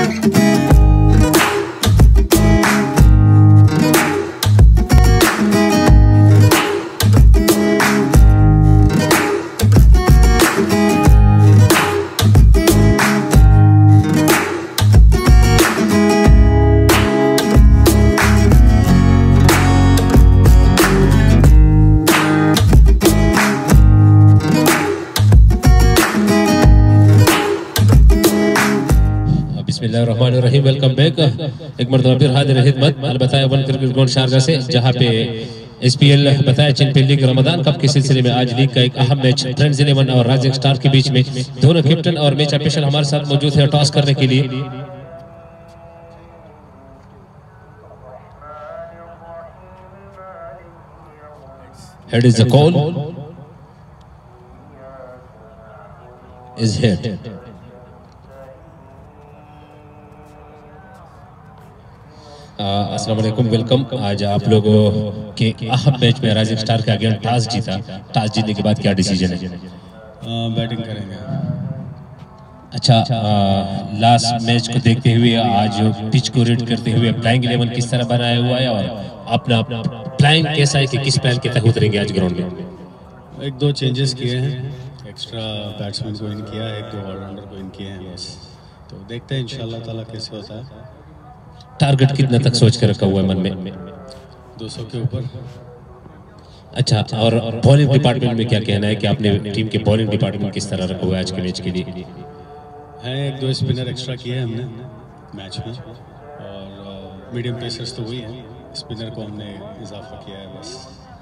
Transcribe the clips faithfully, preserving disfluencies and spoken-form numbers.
बिस्मिल्लाहिर्रहमानिर्रहीम। Welcome back. एक मरतबा फिर हाजिर खिदमत अलबत्ता वन क्रिकेट ग्राउंड शारजा से, जहां पे एसपीएल बताया चैंपियन लीग रमजान कप के सिलसिले में आज लीग का एक अहम मैच फ्रेंड्स इलेवन और राइजिंग स्टार के बीच में दोनों कैप्टन और मैच ऑफिशियल हमारे साथ मौजूद है टॉस करने के लिए। Head is the call is head. अस्सलाम वालेकुम, वेलकम। आज आप लोगों के अहम मैच में राइजिंग स्टार के अगेंस्ट टॉस जीता। टॉस जीतने के बाद क्या डिसीजन है? बैटिंग करेंगे। अच्छा, लास्ट मैच को देखते हुए आज पिच को रीड करते हुए प्लाइंग इलेवन किस तरह बनाया हुआ है और अपना प्लाइंग कैसा है कि किस प्लान के तहत उतरेंगे आज ग्राउंड में? एक दो चेंजेस किए हैं, एक्स्ट्रा बैट्समैन को इन किया है, एक दो ऑलराउंडर को इन किए हैं बस। तो देखते हैं इंशाल्लाह ताला कैसे होता है। टारगेट कितना तक सोच कर रखा हुआ है मन में? दो सौ के ऊपर। अच्छा, और बॉलिंग डिपार्टमेंट में क्या कहना है कि आपने टीम के बॉलिंग डिपार्टमेंट किस तरह रखा हुआ है आज के मैच के लिए? है एक दो स्पिनर एक्स्ट्रा किए हैं हमने मैच में, और मीडियम पेसर्स तो वही हैं, स्पिनर को हमने इजाफा किया है बस।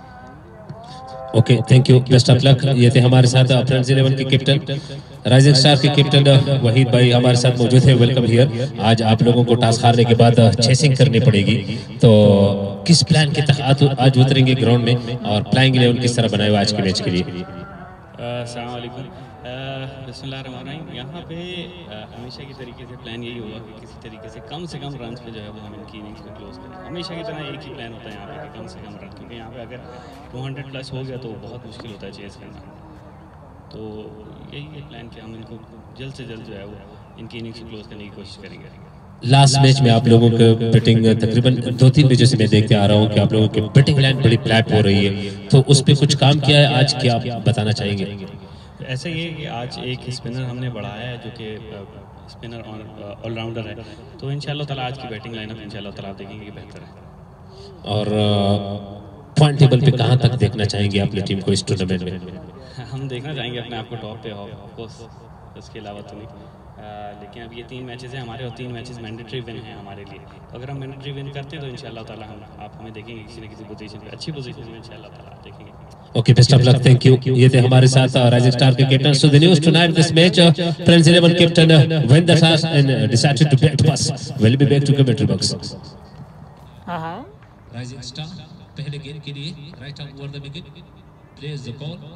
Okay, thank you, best of luck. ये थे हमारे साथ फ्रेंड्स इलेवन के कैप्टन, राइजिंग स्टार के कैप्टन वहीद भाई हमारे साथ मौजूद है। Welcome here. आज आप लोगों को टॉस हारने के बाद चेसिंग करनी पड़ेगी, तो किस प्लान के तहत आज उतरेंगे ग्राउंड में और प्लाइंग इलेवन किस तरह बनाए हुआ आज के मैच के लिए? अस्सलाम वालेकुम, बिस्मिल्लाहिर्रहमानिर्रहीम। यहाँ पे हमेशा की तरीके से प्लान यही होगा कि किसी तरीके से कम से कम रन पे जो है वो हम इनकी इनिंग्स को क्लोज करें। हमेशा की तरह एक ही प्लान होता है यहाँ पे कि कम से कम रन, क्योंकि यहाँ पे अगर दो सौ प्लस हो गया तो बहुत मुश्किल होता है चेस करना। तो यही है प्लान कि हम इनको जल्द से जल्द जो है वो इनकी इनिंग्स को क्लोज करने की कोशिश करेंगे। लास्ट मैच में आप लोगों का बैटिंग तकरीबन दो तीन मैचों से मैं देखते आ रहा हूँ कि आप लोगों की बैटिंग लाइन बड़ी फ्लैट हो रही है, तो उस पर कुछ काम किया है आज, क्या आप बताना चाहेंगे? ऐसा ही है कि आज एक स्पिनर हमने बढ़ाया है जो कि स्पिनर ऑलराउंडर है, तो इंशाल्लाह ताला आज की बैटिंग लाइनअप इंशाल्लाह ताला आप देखेंगे कि बेहतर है। और पॉइंट टेबल पे कहाँ तक देखना चाहेंगे अपनी टीम को इस टूर्नामेंट में? हम देखना चाहेंगे अपने आप को टॉप पे, ऑफकोर्स, उसके अलावा तो नहीं। आ, लेकिन अब ये तीन मैचेस हैं हमारे और तीन मैचेस मैंडेटरी विन हैं हमारे लिए। तो अगर हम मैंडेटरी विन करते हैं तो इंशाल्लाह ताला हम आप हमें देखेंगे किसी न किसी पोजीशन पे, अच्छी पोजीशन में इंशाल्लाह ताला आप देखेंगे। Okay, best of luck, thank you. ये थे हमारे साथ राइजिंग स्टार के captain. So the news tonight this match friends eleven captain when the toss and decided to bat pass will be back to commentary box. हां हां, rising star पहले गेंद के लिए right arm over the wicket, place the ball.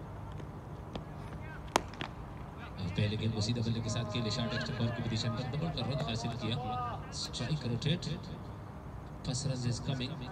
पहले गेंद को सीधा बल्ले के साथ खेले, शॉट एक्स्ट्रा फॉर की पोजीशन पर डबल का रन हासिल किया, strike rotate, first run is coming.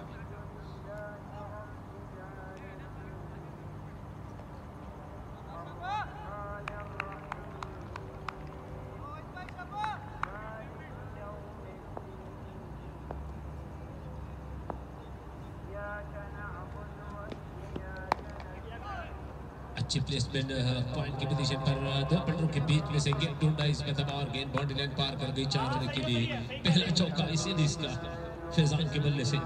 अच्छी प्लेसमेंट पॉइंट की पोजीशन पर दो बल्लों के बीच में से गेंद ढूंढा इसमें दबा और गेंद बाउंड्री लाइन पार कर गई चार रन के लिए। पहला चौका इस इनिंग्स का फैजान के बल्ले से।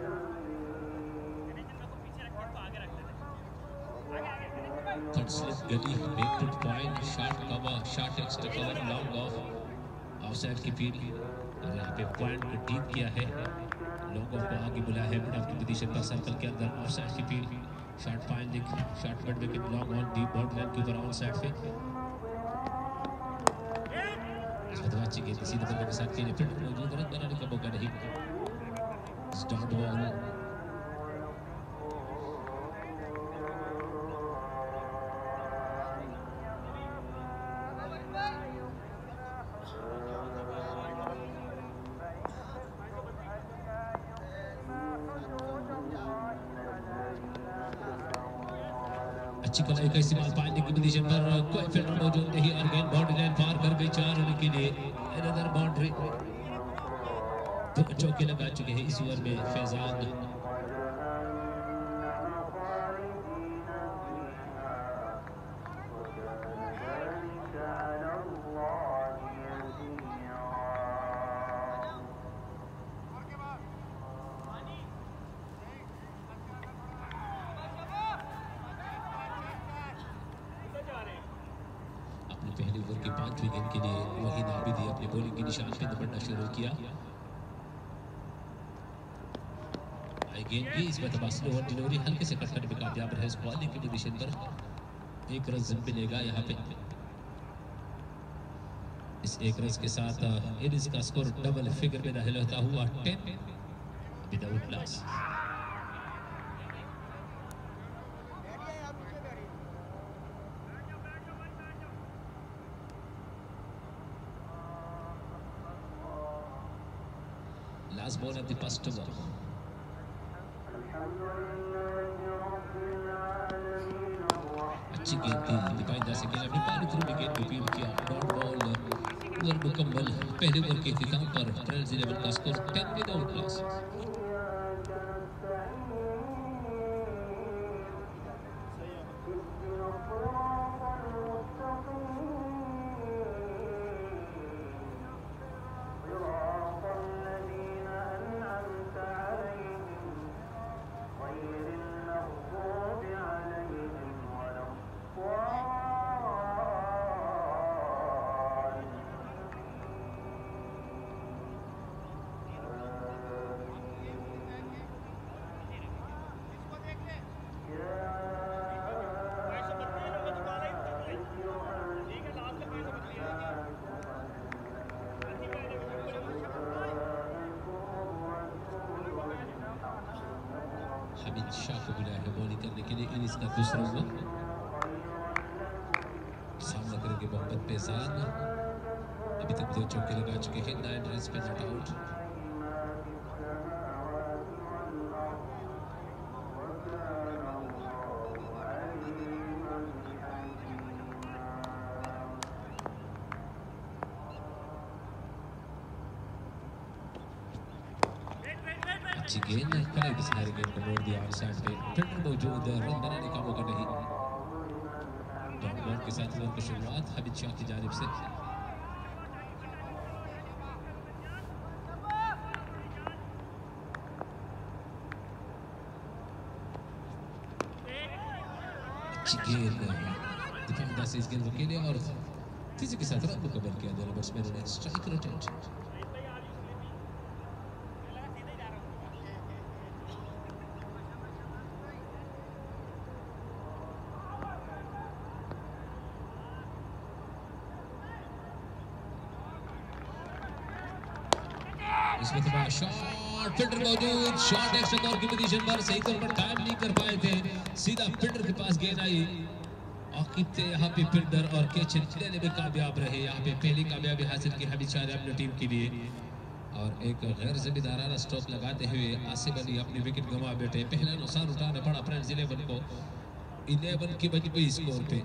Third slip gully, back to point, shot cover, shot extra cover, long off, offside की फील्ड और यहाँ पे पॉइंट को डीप किया है, लॉन्ग ऑफ को आगे बुलाया है मिड ऑफ की पोजीशन पर सर्कल के अंदर, ऑफसाइड की field, shot finding, shot mid wicket, long on deep border line के ऊपर ऑन साइड पे। इसमें अच्छी गेंद सीधे बल्ले के साथ खेले, फील्डर मौजूद, रन बनाने का मौका नहीं। स्टार्ट बॉल, अच्छी कलाई का इस्तेमाल पाने की पोजीशन पर कोई फील्डर मौजूद नहीं और गेंद बाउंड्री लाइन पार कर गई चार रन के लिए। Another boundary boundary. दो चौके लगा चुके हैं इस ओवर में फैजान। पहले ओवर के पांचवें गेंद के लिए वहीद आबिदी अपने बॉलिंग के निशान पे दबड़ना शुरू किया। गेंद की इस मरतबा स्लो और डिलीवरी हल्के से कट करने में कामयाब रहे। इस बॉलिंग की पोजीशन पर एक रन मिलेगा यहाँ पे। इस एक रन के साथ इनिंग्स का स्कोर डबल फिगर में दाखिल होता हुआ ten without loss. Last ball of the first over. अच्छी गेंद थी दीपाइंदर से खेला अपने पानी थ्रू विकेट को फील्ड किया। डॉट बॉल ओवर मुकम्मल। पहले ओवर के इख्तिताम पर फ्रेंड्स इलेवन का score ten without loss. Hamid Shah को मिला है बॉलिंग करने के लिए इनिंग्स का दूसरा ओवर। सामना करेंगे मोहम्मद फैजान। अभी तक दो चौके लगा चुके हैं। नाइन रन पे नॉट आउट। अच्छी गेंद करें किनारे गेंद को मोड़ दिया। साइड पे फील्डर मौजूद, रन बनाने का मौका नहीं। डॉट बॉल के साथ ओवर की शुरुआत हामिद शाह की जानिब से। अच्छी गेंद दीपाइंदर से इस गेंद को खेले और तेजी के साथ रन को कवर किया दोनों बैट्समैनों ने। Strike rotate. इसमें तो शॉट फील्डर मौजूद। शॉट एक्शन दौर की पोजीशन पर सही तौर पर टाइम नहीं कर पाए थे। सीधा फील्डर के पास गेंद आई। आकिब यहाँ पे फील्डर और कैच लेने में कामयाब रहे। यहाँ पे पहली कामयाबी हासिल की हामिद शाह ने अपनी टीम के लिए। और एक गैर जिम्मेदाराना स्टॉप लगाते हुए आसिफ अली अपनी विकेट गंवा बैठे। पहला नुकसान उठाना पड़ा फ्रेंड्स इलेवन को इलेवन की बची स्कोर पे।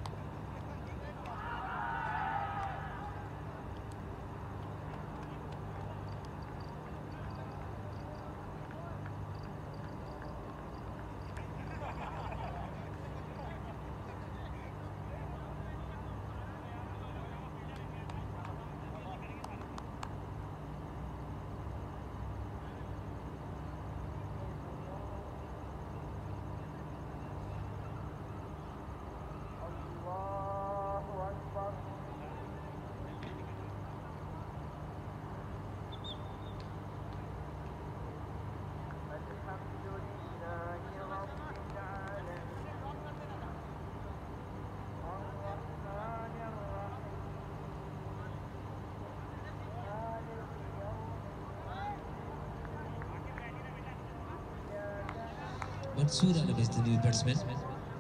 Mansoor Alam is the new batsman. Join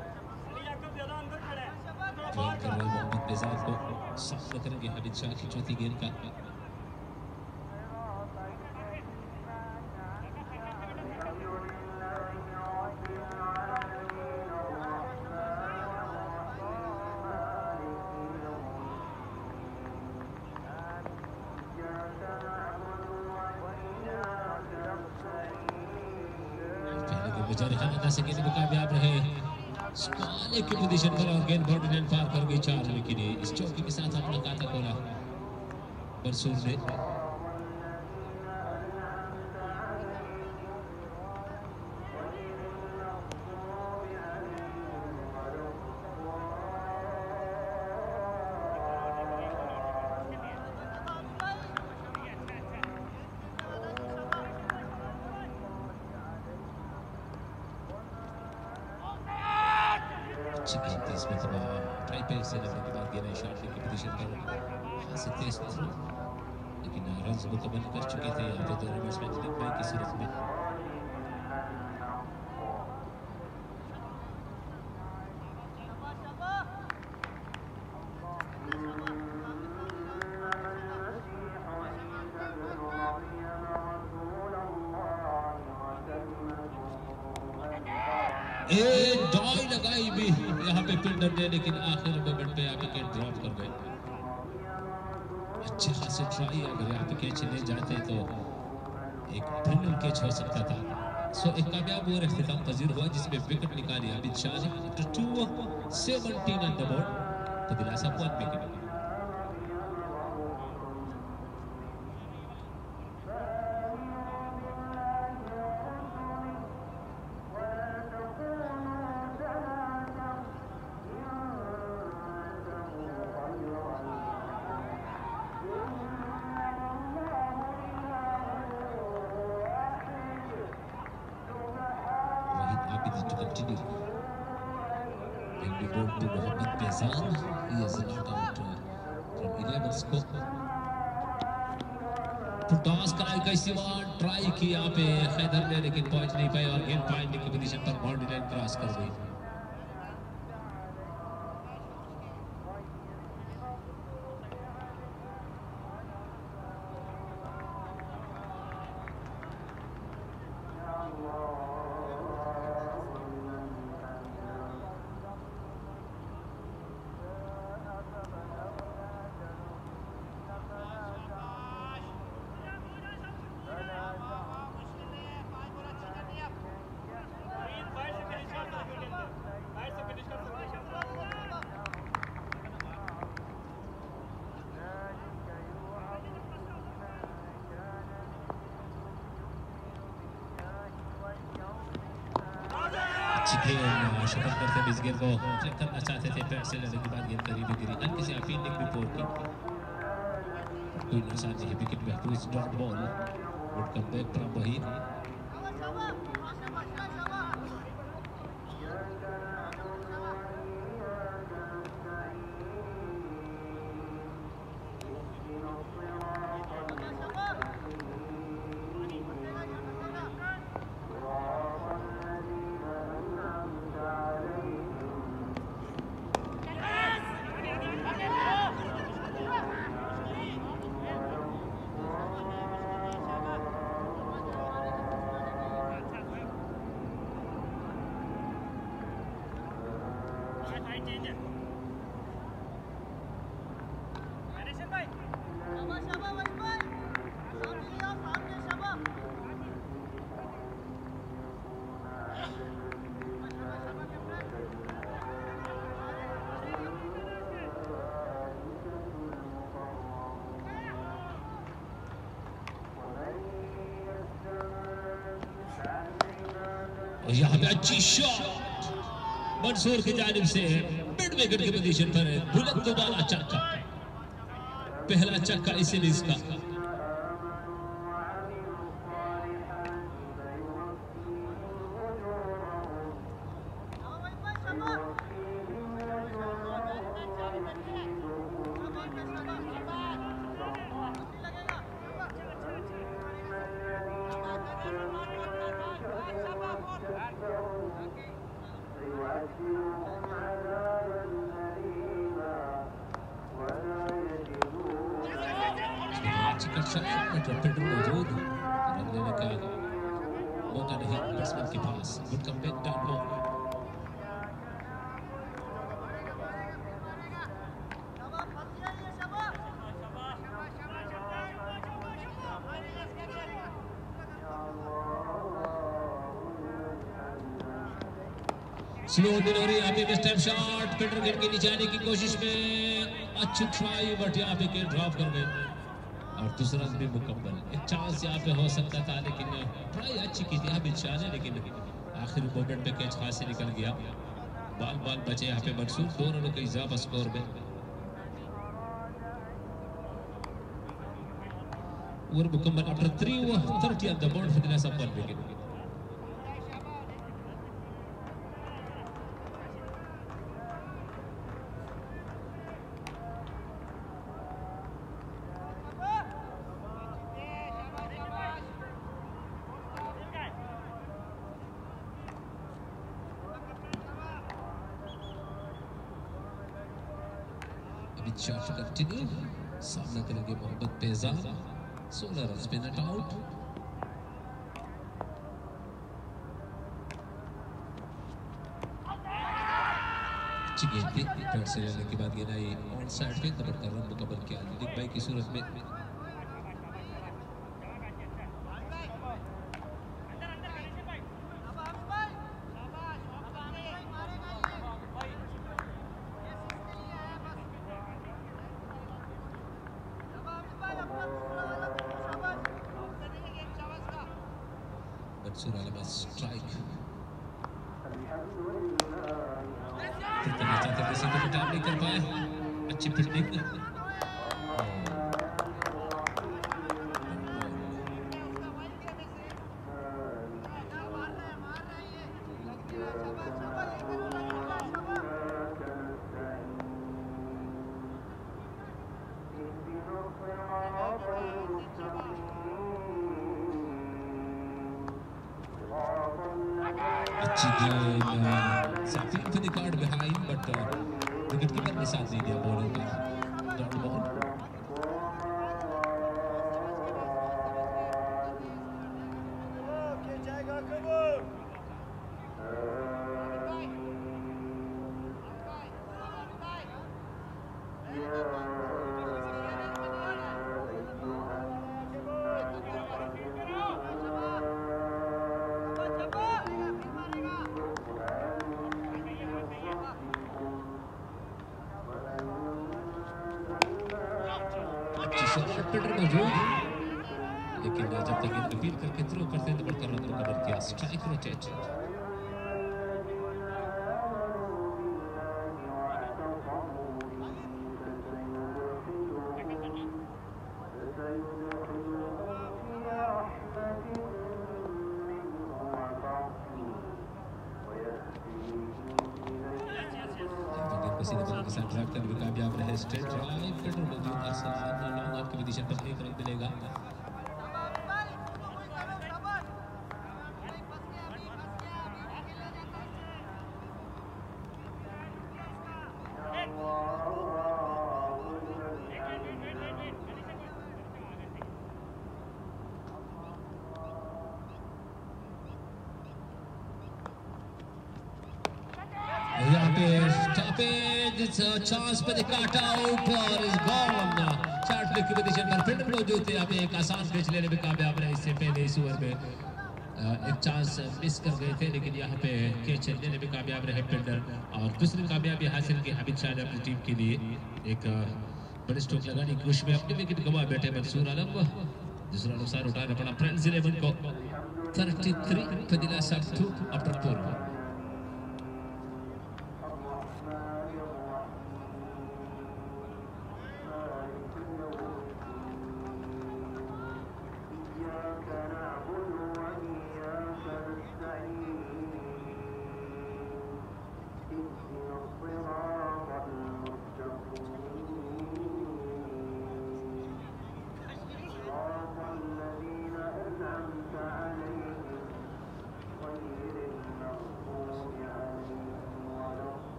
कर रहे मोहम्मद फैजान को सामना करेंगे हामिद शाह की चौथी गेंद का। बेचारे खाना से के कामयाब रहे स्कॉले की पोजीशन पर और गेंद बाउंड्री लाइन पार कर गई चार रन के लिए। इस चौके के साथ अपना खाता खोला बरसूर ने। मुकम्मल कर चुके थे यहाँ पे दोनों बैट्समैन की सूरत में। ए डॉय लगाई भी यहाँ पे फील्डर ने, लेकिन आखिर मोमेंट पे यहाँ पे कैच ड्रॉप कर गए। अच्छे खासे ट्राई, अगर यहाँ पे कैच ले जाते तो एक ब्रिलियंट कैच हो सकता था। सो एक कामयाब ओवर इख्तिताम पजीर हुआ जिसमें विकेट निकाली आबिद शाह ने। After two seventeen on the board तो दिलासा वन विकेट। ट्राई किया पे हैदर ने, लेकिन पहुंच नहीं पाए और गेंद पॉइंट की पोजीशन पर बाउंड्री लाइन क्रॉस कर गई। शटल करते हुए इस गेंद को फ्लिक करना चाहते थे, पैर से लड़ने के बाद गेंद करीब गिरी। हल्की सी अपील ने रिपोर्ट की, कोई नुकसान नहीं है, विकेट महफूज, dot ball, would come back from Waheed. और यहाँ पे अच्छी शॉट मंसूर की जानिब से मिड विकेट की पोजीशन पर है। बुलंद दोबारा चक्का, पहला चक्का इस इनिंग्स का। मौजूद रन लेने का मौका नहीं बैट्समैन के पास। Good come back down ball. Slow delivery यहाँ पे बेस्ट टाइम शॉट पेटर गेट के नीचे आने की कोशिश में अच्छी ट्राई बट यहाँ पे गेट ड्रॉप कर गए और दूसरा भी मुकम्मल। एक चांस यहाँ पे हो सकता था लेकिन ट्राई अच्छी की थी हामिद शाह ने लेकिन आखिरी मोमेंट पे कैच हाथ से निकल गया। बाल बाल बचे यहाँ पे मंसूर दो रनों के इजाफा स्कोर में और मुकम्मल after three thirty on the board for the loss of one wicket. Shot continue सामना करेंगे मोहम्मद पेजाब सोलह रन पे नॉट आउट। अच्छी गेंद थी पैड से लेने के बाद गेंद आई ऑन साइड पे नंबर का रन मुकम्मल किया दिलीप भाई की सूरत में। स्ट्राइक करना चाहते किसी को टाइम नहीं कर पाए। अच्छी fielding Something for the card behind, but uh, wicketkeeper ने साथ नहीं दिया बॉलर का डॉट बॉल। लेकिन जब तक इनको फील करके थ्रो करते हैं तो बढ़कर रन को कवर किया। स्ट्राइक रोटेट ड्राइव करने में कामयाब रहे। स्ट्रेट ड्राइव पेटर मौजूद आसान लॉन्ग ऑफ की पोजीशन पर एक रन मिलेगा। यहाँ पे चांस पे काट आउट और इस बॉल चार्ट की पोजीशन पर फील्डर मौजूद थे। यहाँ पे एक आसान कैच लेने में कामयाब रहे। इससे पहले इस ओवर में एक चांस मिस कर गए थे लेकिन यहाँ पे कैच लेने में कामयाब रहे फील्डर और दूसरी कामयाबी हासिल की हामिद शाह ने अपनी टीम के लिए। एक बड़े स्ट्रोक लगाने की कोशिश में अपने विकेट गंवा बैठे मंसूर आलम। दूसरा नुकसान उठाना पड़ा फ्रेंड्स इलेवन को thirty three for the last of two after four.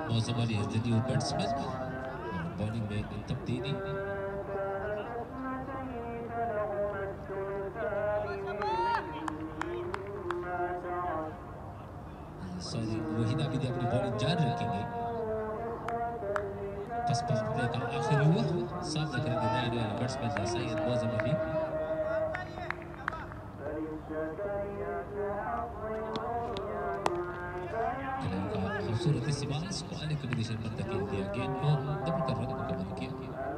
Mausam Ali is the new batsman और बॉलिंग में तब्दीली। सॉरी वहीद आबिदी अपनी बॉलिंग जारी रखेंगे। फर्स्ट पास प्ले का आखिरी ओवर सामना करेंगे नए आने वाले बैट्समैन सैयद मौसम अली। खूबसूरत इस्तेमाल स्क्वायर कॉम्बिनेशन पर धकेल दिया, गेंद को डबल कर रन मुकम्मल किया।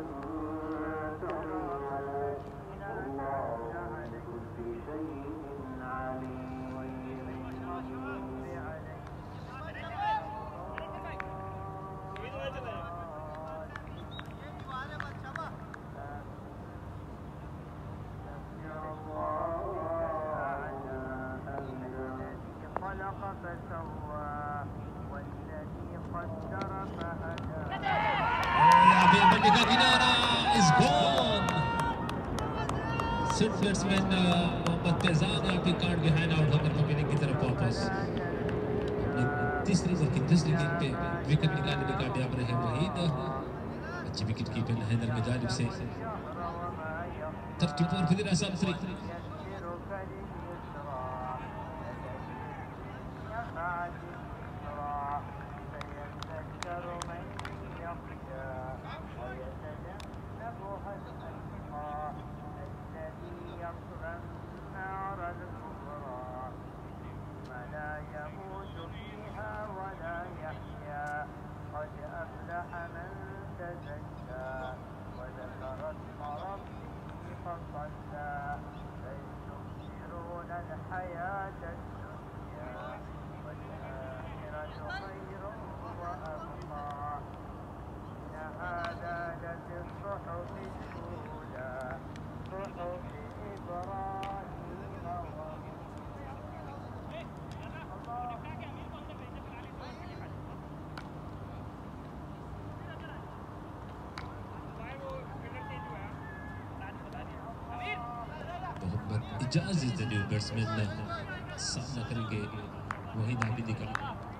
बैट्समैन मोहम्मद फैजान आपकी कार्ड बिहाइंड आउट होकर पकड़ने की तरफ वापस तीसरी ओवर की दूसरी गेंद पे विकेट निकालने में कामयाब रहे वहीद। अच्छी विकेट कीपर हैदर की जानिब से थर्टी फोर फिर आसाम three. Ijaz the new batsman सामना करेंगे वहीद आबिदी का।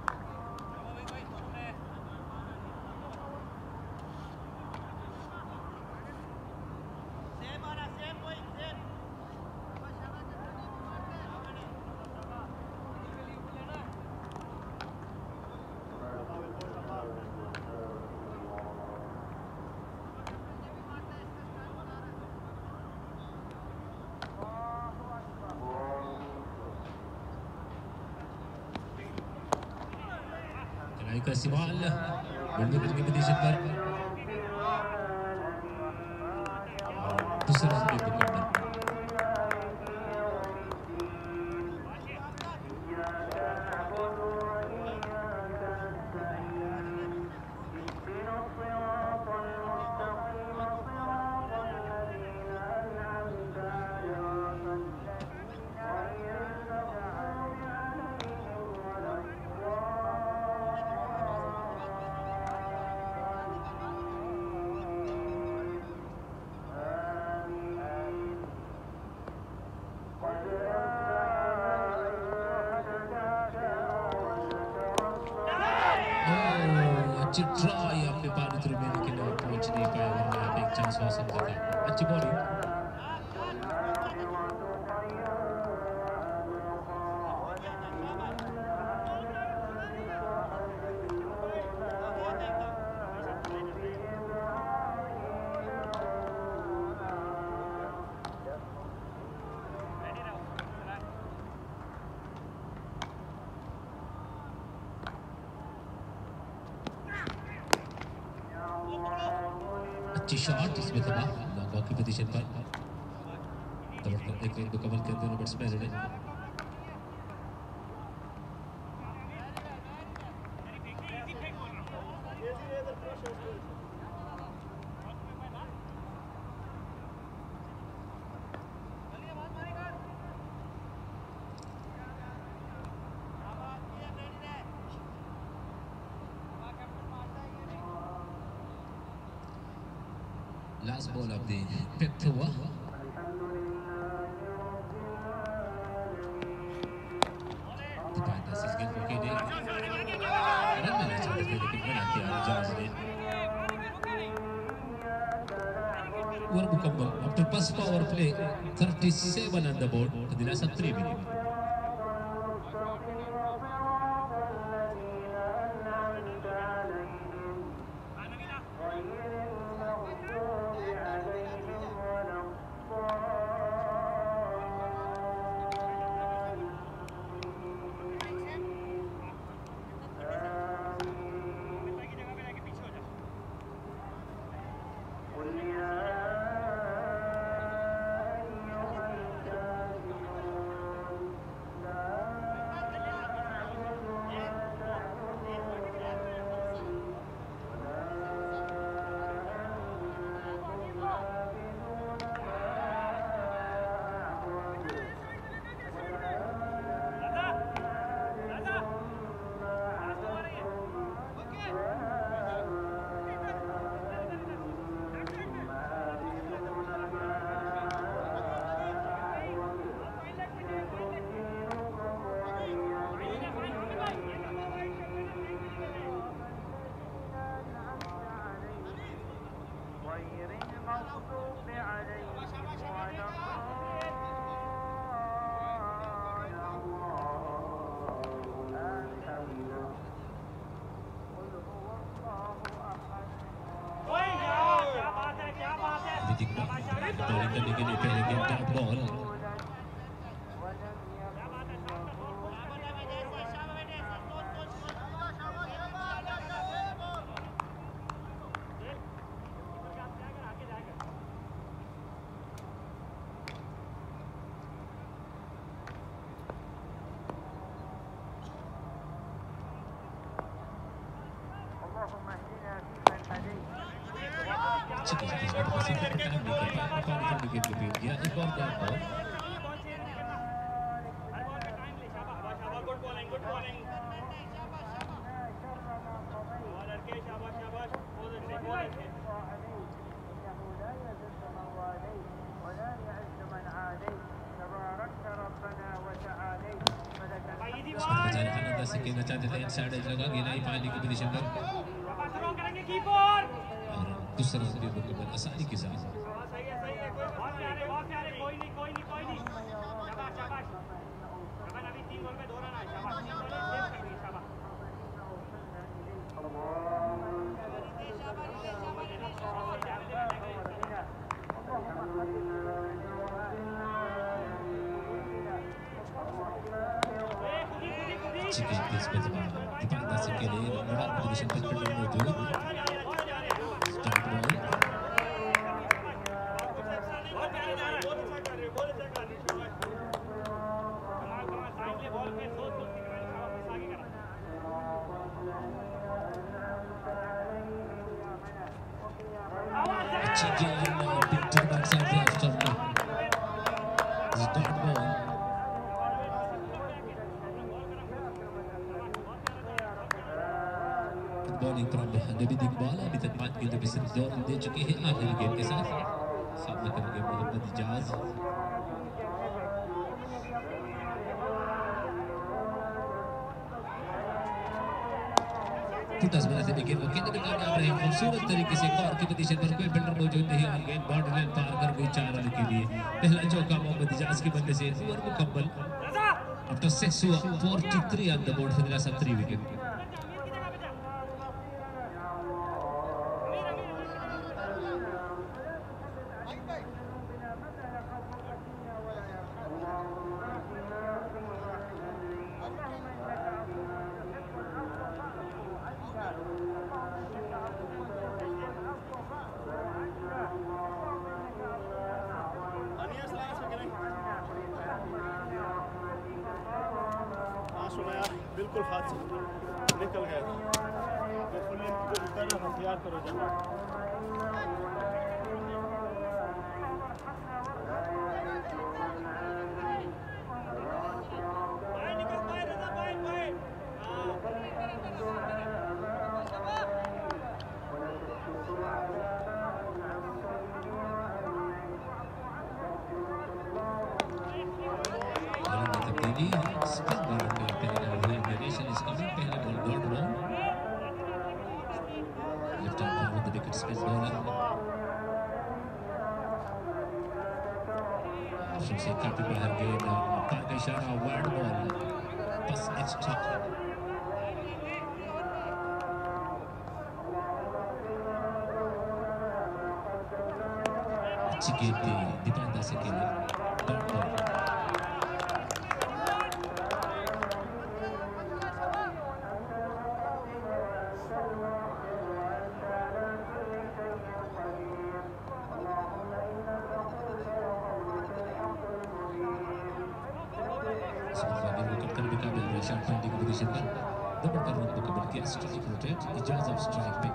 का सवाल बल्लेबाज की पोजीशन पर दूसरा रन भी पकड़ना। अच्छी ट्राई अपने पानी थ्रू में लेकिन पहुंच नहीं पाया, वरना एक चांस हो सकता था। अच्छी बॉलिंग। अच्छी शॉट इसमें था लॉन्ग ऑफ की पोजीशन पर एक गेंद को कवर कर दोनों बैट्समैन ने। Last ball of the fifth over. The Panthers is getting okay. Run management is getting good. Over मुकम्मल after first power play thirty-seven on the board kedirasa three minute. बॉलिंग करने के लिए पहले गेंद डॉट बॉल कहना चाहते थे इनसाइड एज लगा गेंद आई पानी की पोजीशन पर और दूसरा भी मुकम्मल आसानी के साथ के लिए पोजीशन पर फील्डर मौजूद स्टार्ट बॉल अच्छी गेंद पिक्चर बैक साइड से start ball bowling from Nabi Iqbal अभी तक पांच गेंदों में सिर्फ दो रन दे चुके हैं आखिरी गेंद के साथ सामने करेंगे मोहम्मद इजाज दस मिनट से विकेट विकेट में कामयाब रहे खूबसूरत तरीके से कॉर की पोजीशन पर कोई फील्डर मौजूद नहीं और गेंद बाउंड्री लाइन पार कर गई चार रन के लिए पहला चौका मोहम्मद इजाज के बल्ले से ओवर मुकम्मल आफ्टर सिक्स हुआ forty-three on the board for the last three wicket बिल्कुल हाथ से निकल गया था तैयार करो कंट्रोल से काफी बाहर गेंद पार का इशारा वाइड बॉल बस एक्स्ट्रा अच्छी गेंद थी दीपान दास के लिए dot ball shot pointing position पर डबल कर रन को कवर किया स्ट्राइक रोटेट इजाज़त स्ट्राइक पे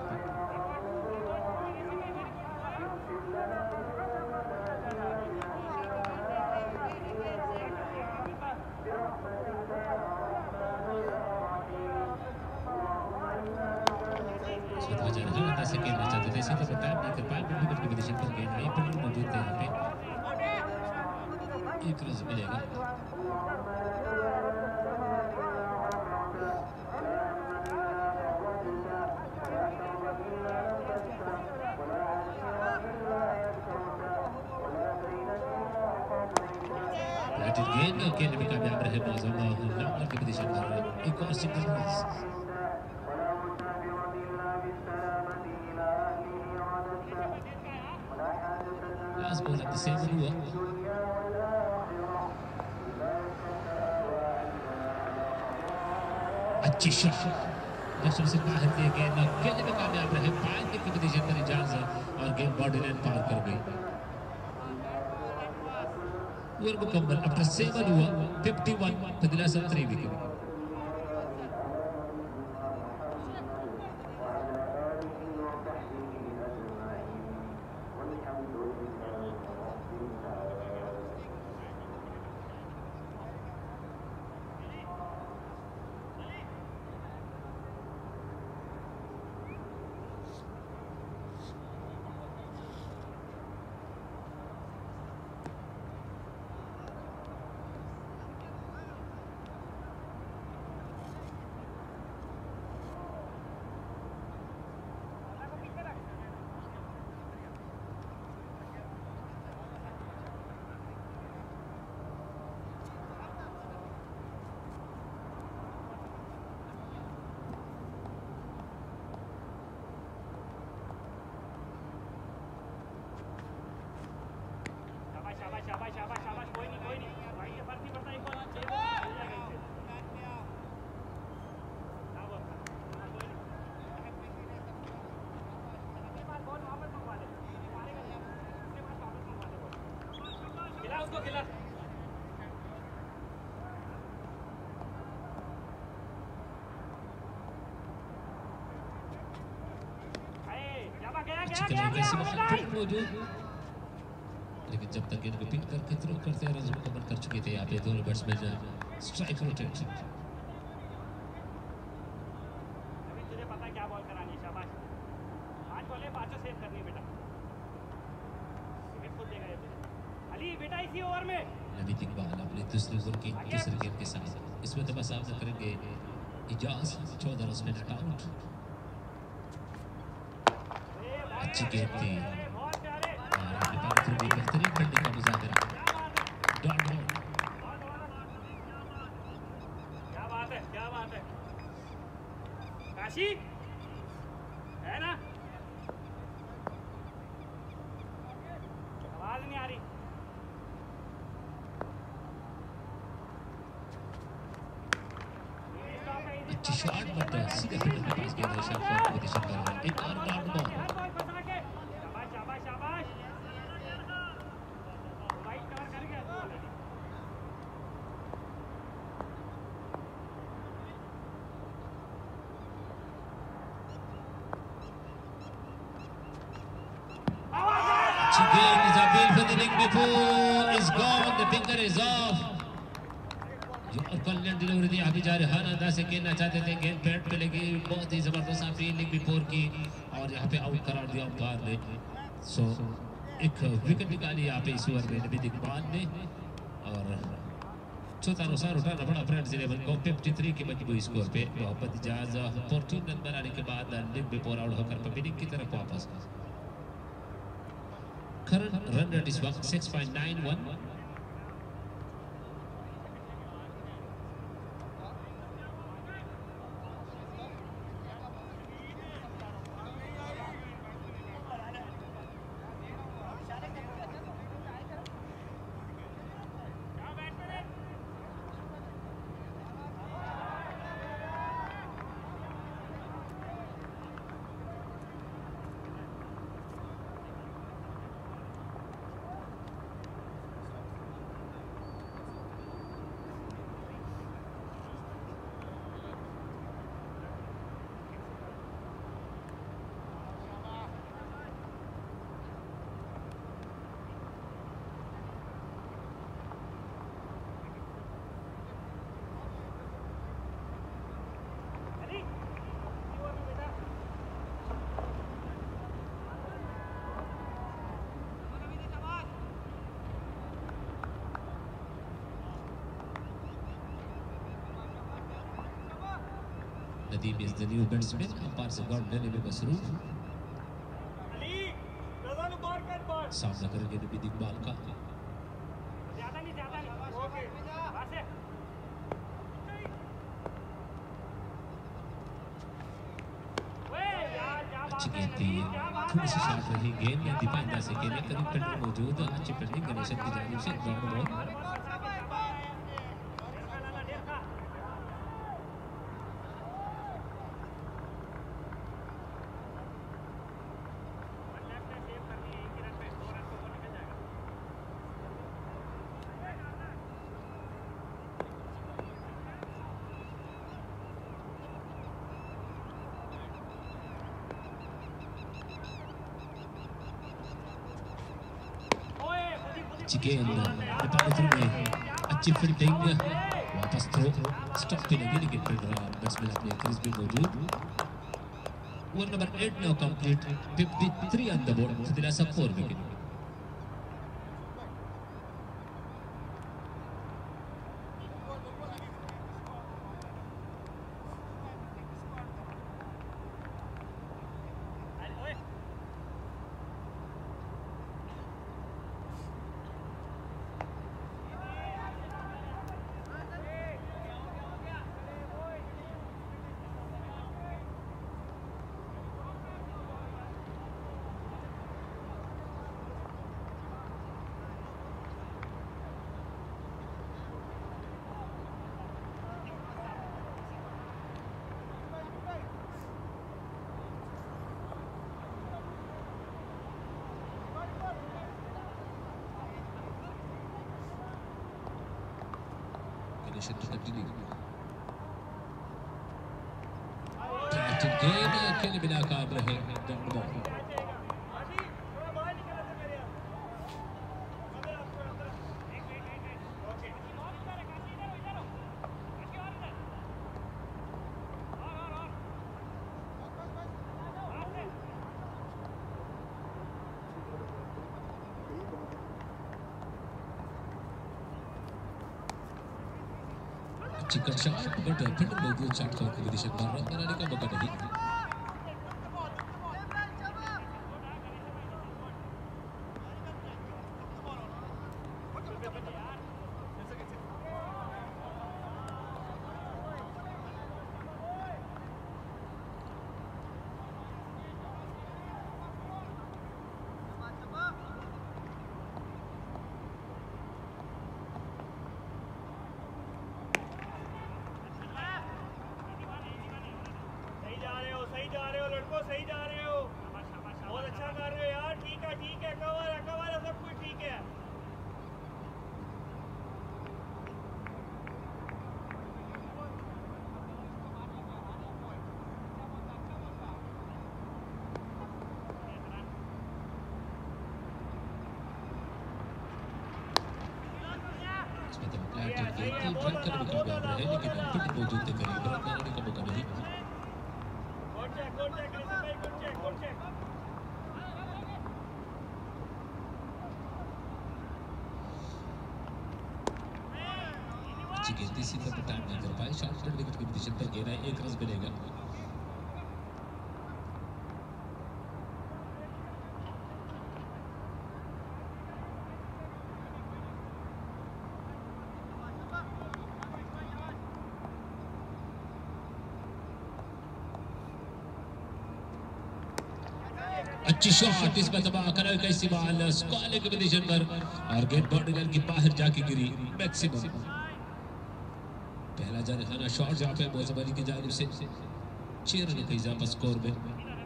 सुधा जा रहा है से खेलना चाहते थे इसी तो बताया नहीं कर पाए विकेट की पोजीशन पर गेंद आई पर मौजूद थे यहाँ पे एक रन मिलेगा गेंद गेंद में कामयाब रहे मौजूदा नंबर की पोजीशन पर एक और single run last ball at the seven हुआ अच्छी शॉट दर्शक से बाहर दिए गेंद गेंद में कामयाब रहे पांच की पोजीशन पर इजाज़त और गेंद बॉडी लाइन पार कर गई ओवर मुकम्मल आफ्टर सेवन हुआ इक्यावन फदिला सब थ्री विकेट शाबाश शाबाश शाबाश कोई नहीं कोई नहीं भाई ये फर्क नहीं पड़ता एक बार चाहिए खिला उसको खिला लेकिन जब तक इनको पिक करके थ्रो करते हैं रन मुकम्मल कर चुके थे यहाँ पे दोनों बैट्समैन स्ट्राइक रोटेट अभी तुझे पता क्या बॉल करानी है शाबाश पांच बॉलें पांचों सेव करनी बेटा विकेट खुद देगा ये तुझे अली बेटा इसी ओवर में नवीद इकबाल अपने दूसरे ओवर की तीसरे गेंद के साथ इसमें तो बस सामना करेंगे इजाज़त चौदह रन में नॉट आउट अच्छी गेंद थी बेहतरीन फील्डिंग का मुजाहरा डॉट बॉल क्या बात है क्या बात है काशी है ना आवाज नहीं आ रही अच्छी शॉट बट सीधे फील्डर के पास गेंद है शॉट पर पोजीशन पर एक और dot ball Again, Isabel for the leg before is gone. The finger is off. और कॉन्फिडेंट डिलीवरी थी अभी जा रहे हर अंदाज से खेलना चाहते थे गेंद बैट पे लगी बहुत ही जबरदस्त आपने लीग बिफोर की और यहाँ पे आउट करार दिया अंपायर ने सो एक विकेट निकाली यहाँ पे इस ओवर में नवीद इकबाल ने और चौथा अनुसार उठाना पड़ा फ्रेंड्स इलेवन को तिरेपन के मजबूरी स्कोर पे मोहम्मद इजाज चौदह रन बनाने के बाद लीग बिफोर आउट होकर पबिनिंग की तरफ वापस current run rate is six point nine one Nadeem is the new batsman. Umpires have got very big Masroor. सामना करेंगे नबीद इकबाल का. ज्यादा नहीं ज्यादा नहीं ओके बस है. अच्छी गेंद थी, थोड़ी सी शार्ट रही गेंद में दीपा अंदाज से खेले करीब फील्डर मौजूद. अच्छी फील्डिंग गणेशन की जानिब से ग्राउंड बॉल. अच्छी गेंद में अच्छी फील्डिंग, वापस थ्रो. स्टॉप पे लगी लेकिन फिर बैट्समैन अपने क्रीज में मौजूद. Over number eight now complete. तिरेपन ऑन द बोर्ड. दिलासा four wicket. To continue. Captain game खेलने में नाकाम रहे. Down the ball. Chicken shot but fielder मौजूद. शॉट का कॉम्बिनेशन पर रन बनाने का मौका नहीं. सही जा रहे हो, बहुत अच्छा कर रहे हो यार. ठीक है ठीक है, कवर है कवर है, सब कुछ ठीक है. लेकिन मौजूद थे करीब रन बनाने का मौका नहीं. अच्छी गेंद इसी पर टाइम नहीं कर पाए. शॉर्ट फील्ड विकेट की पोजीशन पर घेरा है. एक रन मिलेगा. अच्छी शॉट इस पर दबा कर कैसी बॉल स्क्वायर की पोजीशन पर और गेंद बाउंड्री लाइन की बाहर जाके गिरी. मैक्सिमम पहला जाने खाना शॉट जहां पे मौसम अली की जानिब से छह रन का इजाफा स्कोर में.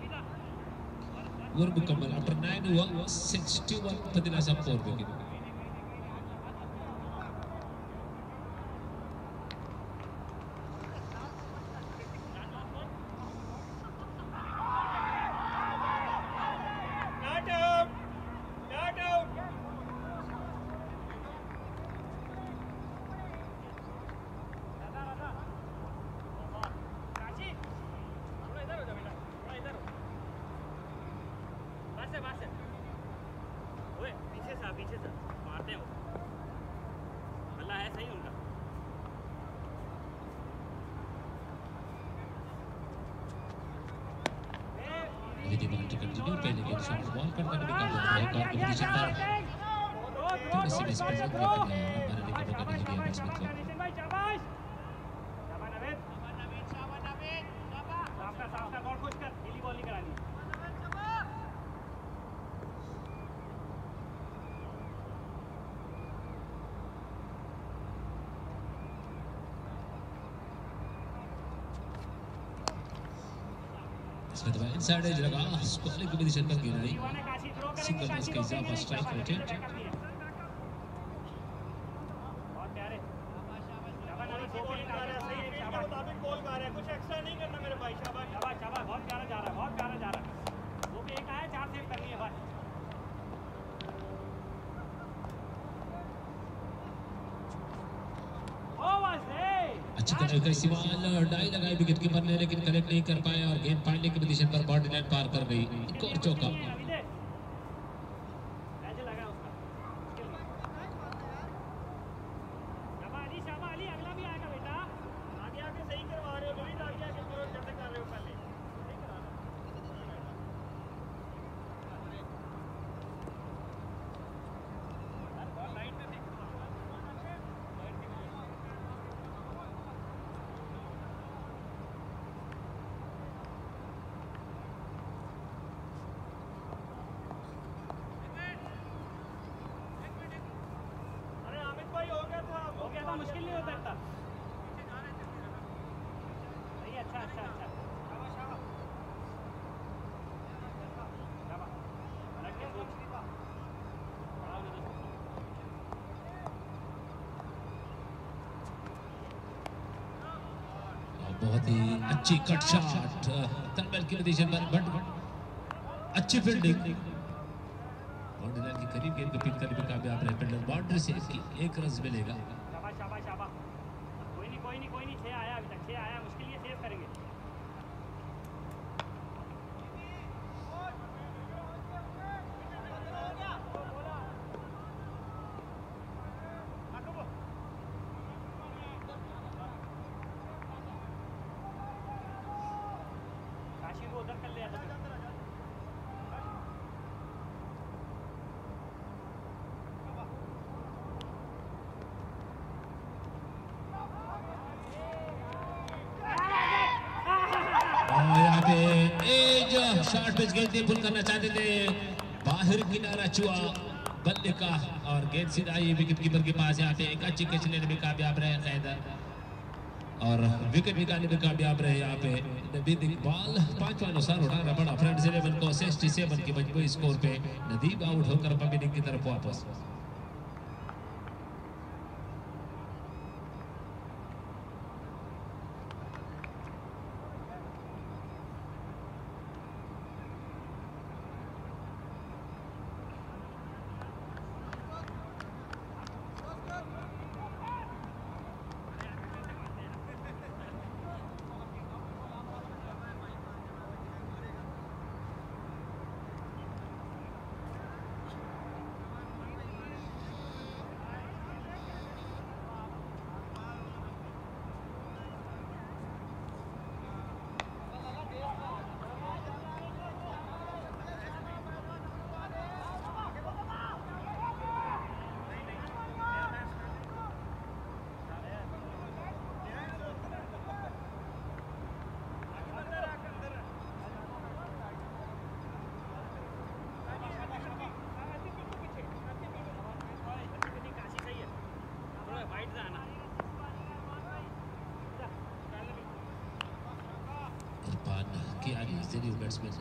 ओवर मुकम्मल आफ्टर नाइन हुआ इकसठ पर दिलासा फोर विकेट. पीछे से मारते हो, अल्लाह है सही उनका. विधि बात कंटिन्यू पहले गेंद शॉट बॉल करने का काम कर रहा है कार कंपटीशन पर थोड़ी सी मिसप्लेसमेंट करना है मारने का मौका नहीं दिया बैट्समैन को भाई शाबाश शाबाश नवेद शाबाश नवेद शाबाश साफ कर साफ कर बॉल खुश कर ढीली बॉल नहीं करानी इसमें तो इनसाइड एज लगा स्क्वालिंग की पोजीशन पर गिराई सिंगल रन का इजाफा स्ट्राइक रोटेट बहुत प्यारे शाबाश शाबाश शाबाश दो बॉल कर रहा है सही है मुताबिक बॉल कर रहा है कुछ एक्स्ट्रा नहीं करना मेरे भाई शाबाश शाबाश शाबाश बहुत प्यारा जा रहा है बहुत प्यारा जा रहा है दो पे एक आया चार सेव करनी है भाई अच्छी तरह का इस्तेमाल डाई लगाई विकेट कीपर ने लेकिन कनेक्ट नहीं कर पाए और गेंद पाने की पोजीशन पर बॉडी लाइन पार कर गई एक और चौका मुश्किल नहीं होता इतना सही अच्छा अच्छा अच्छा शाबाश शाबाश शाबाश अलग के सोच बहुत ही अच्छी कट शॉट तनबल की पोजीशन पर बट अच्छी फील्डिंग बाउंड्री लाइन के करीब गेंद को पिक करने में कामयाब रहे फील्डर बाउंड्री से एक रन मिलेगा शाबाश शाबाश शाबाश कोई नहीं कोई नहीं कोई नहीं छह आया अभी तक छह आया मुश्किल ये सेव करेंगे काशी को उधर कर लिया था शॉट पिच गेंद पुल करना चाहते थे बाहर किनारा चुआ बल्ले का और गेंद सीधा ये विकेट कीपर के पास यहाँ पे एक अच्छी कैच लेने में कामयाब रहे कैदर और विकेट निकालने में कामयाब रहे यहाँ पे नदीम इकबाल पांचवा नुकसान उठाना पड़ा फ्रेंड्स इलेवन को सड़सठ की मजबूरी स्कोर पे नदीम आउट होकर पब्लिक की तरफ वापस New batsman.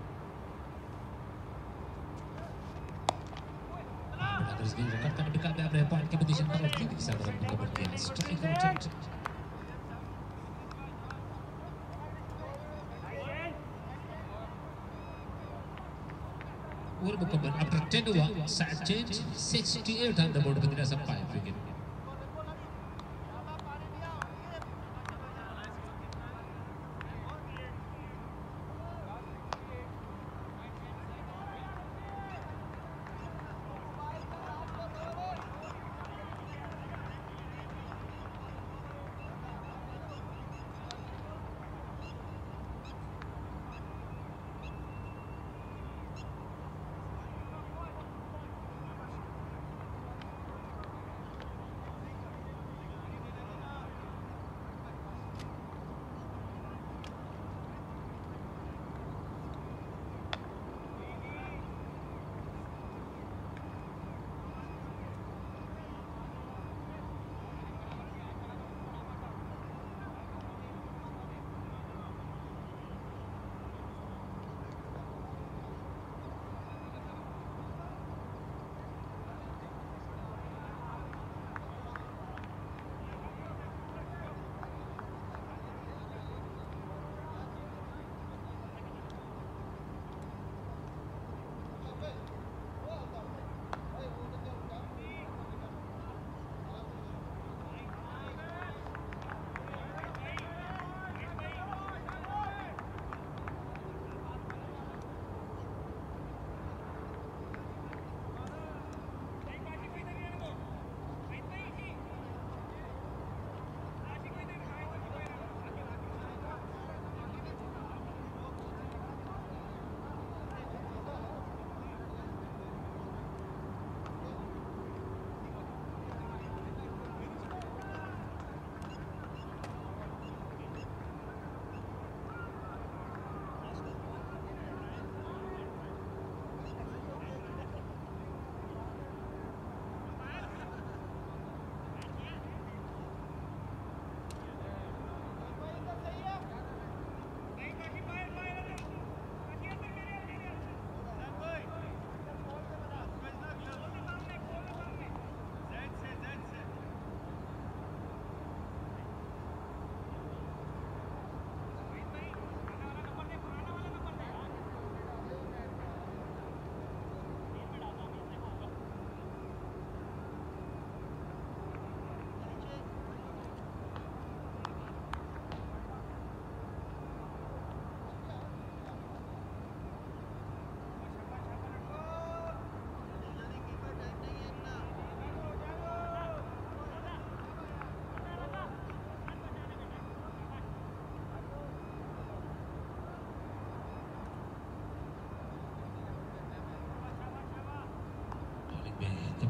Terus dia rekatkan dekat dia berapa point ke position per over di sana dalam kemudian strike rotate. Over bukan after ten over set change sixty-eight on the board ketika sampai wicket.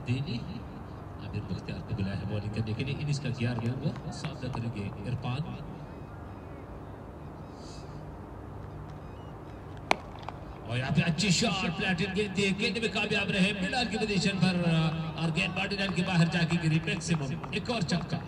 Delhi Aamir Mukhtar को बुलाया है bowling करने के लिए। Innings का ग्यारहवां over सामना करेंगे इरफान। और यहाँ पे अच्छी शॉट प्लेटेड गेंद थी, गेंद में कामयाब रहे मिड ऑन की पोजीशन पर और गेंद बॉडी लाइन के बाहर जाके गिरी मैक्सिमम। एक और छक्का।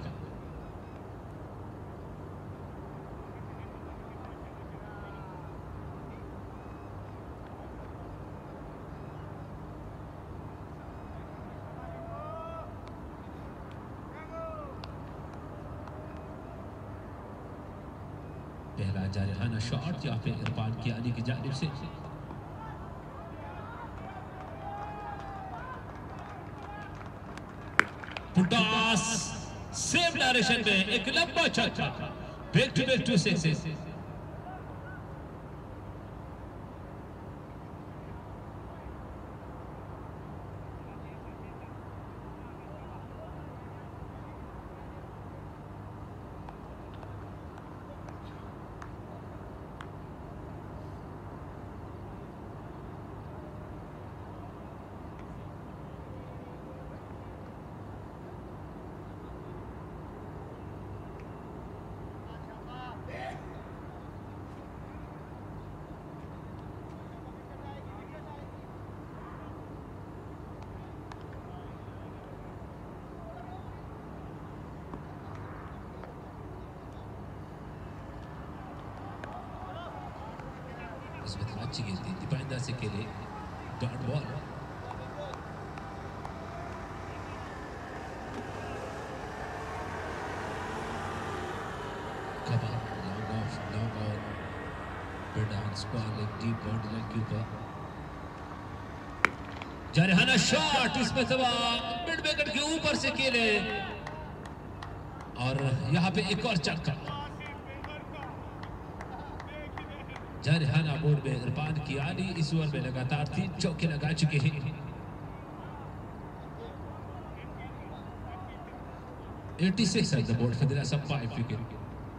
पहला जारहाना शॉट यहाँ पे इरफान की आने की जानिब से। पुटास सेम डायरेक्शन में एक लंबा छक्का। Back to back two sixes. इसमें अच्छी गेंद थी दीपाइंदा से के लिए डॉट बॉल। कबाब long off long on mid on square एक डीप बॉडी लाइन के ऊपर जारहाना शॉट। इसमें सवा मिड विकेट के ऊपर से खेले और यहाँ पे एक और छक्का। जारहाना बोर्ड में इरफान की आनी इस ओवर में लगातार तीन चौके लगा चुके हैं। eighty-six at the board for the last five wicket.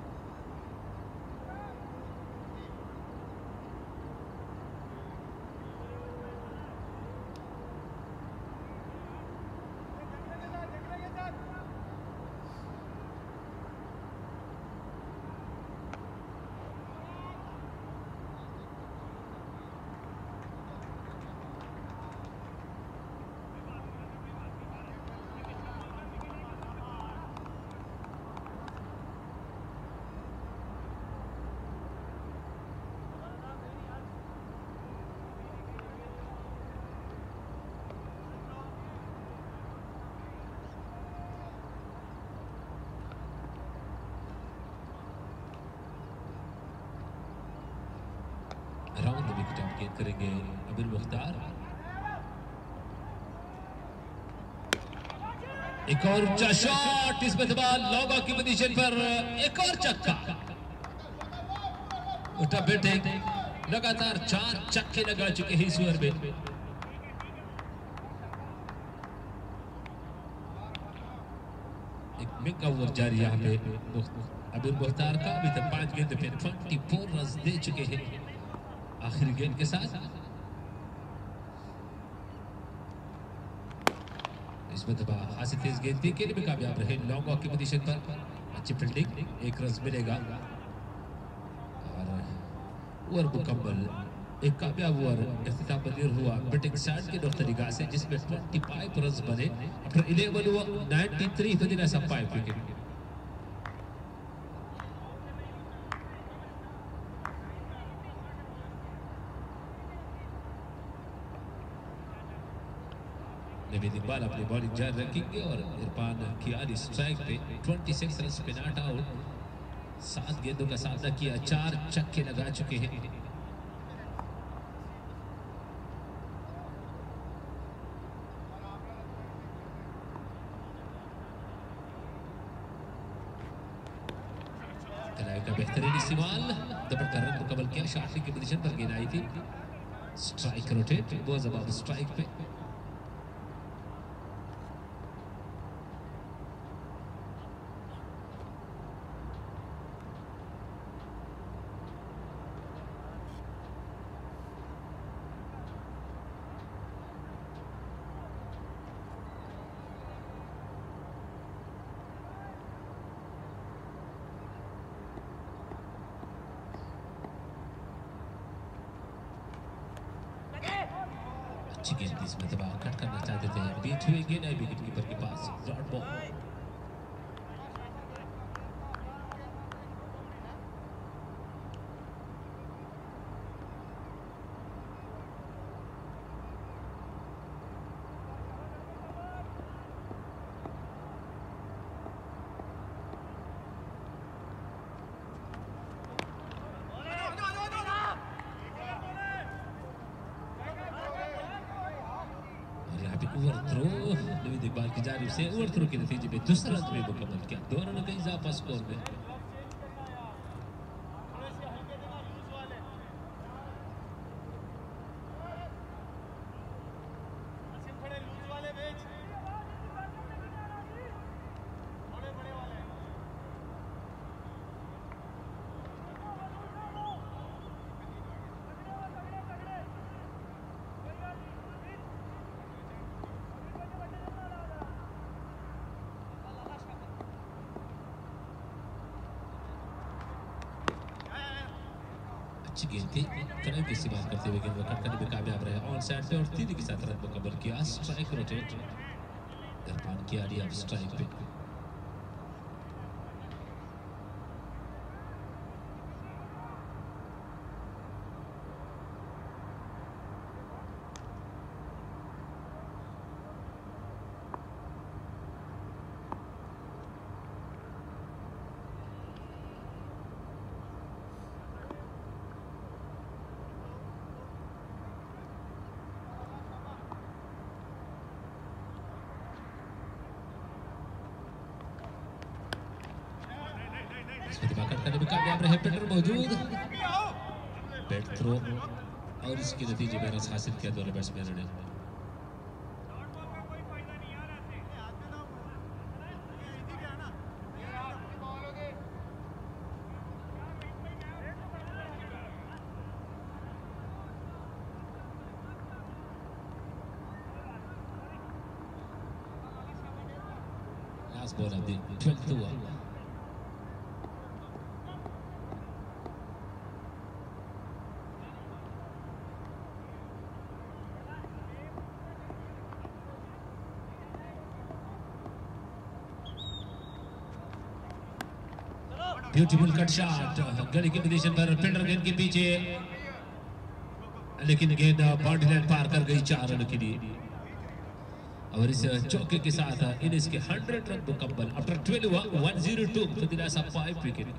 Round the wicket out गेंद करेंगे अब्दुल मुख्तार। एक और ऊंचा शॉट। इसमें लॉन्ग ऑफ की पोजीशन पर एक और छक्का। उठा बैटिंग लगातार चार छक्के लगा चुके हैं इस ओवर में। एक बिग ओवर जारी यहाँ पे अब्दुल मुख्तार का। अभी तक पांच गेंद पे चौबीस रन दे चुके हैं आखिरी गेंद के साथ। इसमें दबा हासिल तेज गेंद थी, भी कामयाब रहे लॉन्ग ऑफ की पोजीशन पर। अच्छी फील्डिंग, एक रन मिलेगा और ओवर मुकम्मल। एक कामयाब ओवर इख्तिताम पजीर हुआ बैटिंग साइड के दो तरीका से, जिसमें पच्चीस रन बने। आफ्टर इलेवन ओवर तिरानवे for the loss of five wicket. Naveed Iqbal अपनी बॉलिंग जारी रखेंगे और इरफान कियानी स्ट्राइक पे छब्बीस रन पे नॉट आउट। सात गेंदों का सामना किया, चार छक्के लगा चुके हैं। कलाई का बेहतरीन इस्तेमाल, जबरदस्त रन मुकम्मल किया। शाफी की पोजीशन पर गेंद आई थी, स्ट्राइक रोटेट, बहुत जबरदस्त स्ट्राइक पे। अच्छी गेंद इसमें दबाव कट करना चाहते थे, बीच हुई गेंद है विकेट कीपर के पास, dot ball. Over throw Naveed Iqbal की जानिब से ओवर थ्रो के नतीजे में दूसरा अंक में मुकम्मल किया, दोनों ने कई इजाफा स्कोर में। अच्छी गेंद थी, करेक्ट की इस्तेमाल करते हुए गेंद कट करने में कामयाब रहे, ऑन साइड पे और तीन के साथ रन मुकम्मल किया। स्ट्राइक रोटेट इरफान की आ रही अब स्ट्राइक पे। करने में कामयाब रहे, पेटर मौजूद, बैट थ्रो और इसके नतीजे में रन हासिल किया दोनों बैट्समैनों ने। Last ball of the twelfth over. Beautiful cut shot, gully की पोजीशन पर फील्डर गेंद के पीछे, लेकिन गेंद बाउंड्री लाइन पार कर गई चार रन के लिए। और इस चौके के साथ इनिंग्स के हंड्रेड रन मुकम्मल after twelve one zero two for the loss of five wicket.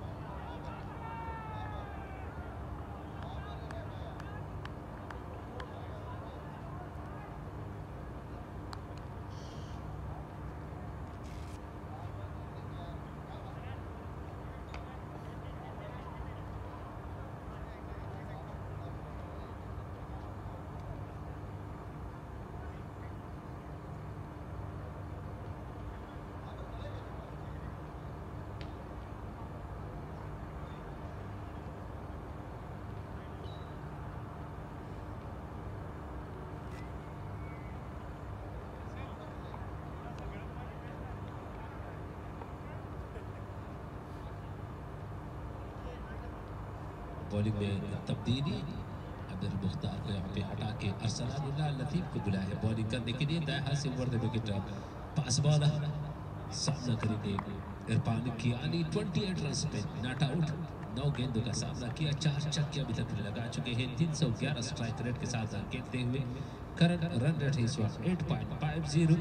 Bowling में तब्दीली, अब्दुल मुख्तार को यहाँ पे हटा के अरसलान लतीफ को बुलाया है बॉलिंग करने के लिए। दाएं हाथ से over the wicket pass ball सामना करेंगे इरफान की आली अट्ठाईस रन पे नॉट आउट, नौ गेंदों का सामना किया, चार छक्के अभी तक लगा चुके हैं, तीन सौ ग्यारह स्ट्राइक रेट के साथ खेलते हुए। करंट रन रेट है इस वक्त आठ पॉइंट पाँच जीरो,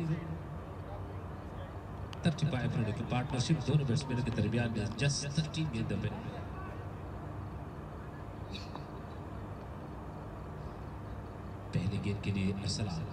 पैंतीस रनों की पार्टनरशिप दोनों बैट्समैनों के दरमियान में जस्ट तेरह गेंदों पे। पहले गेंद के लिए अरसलान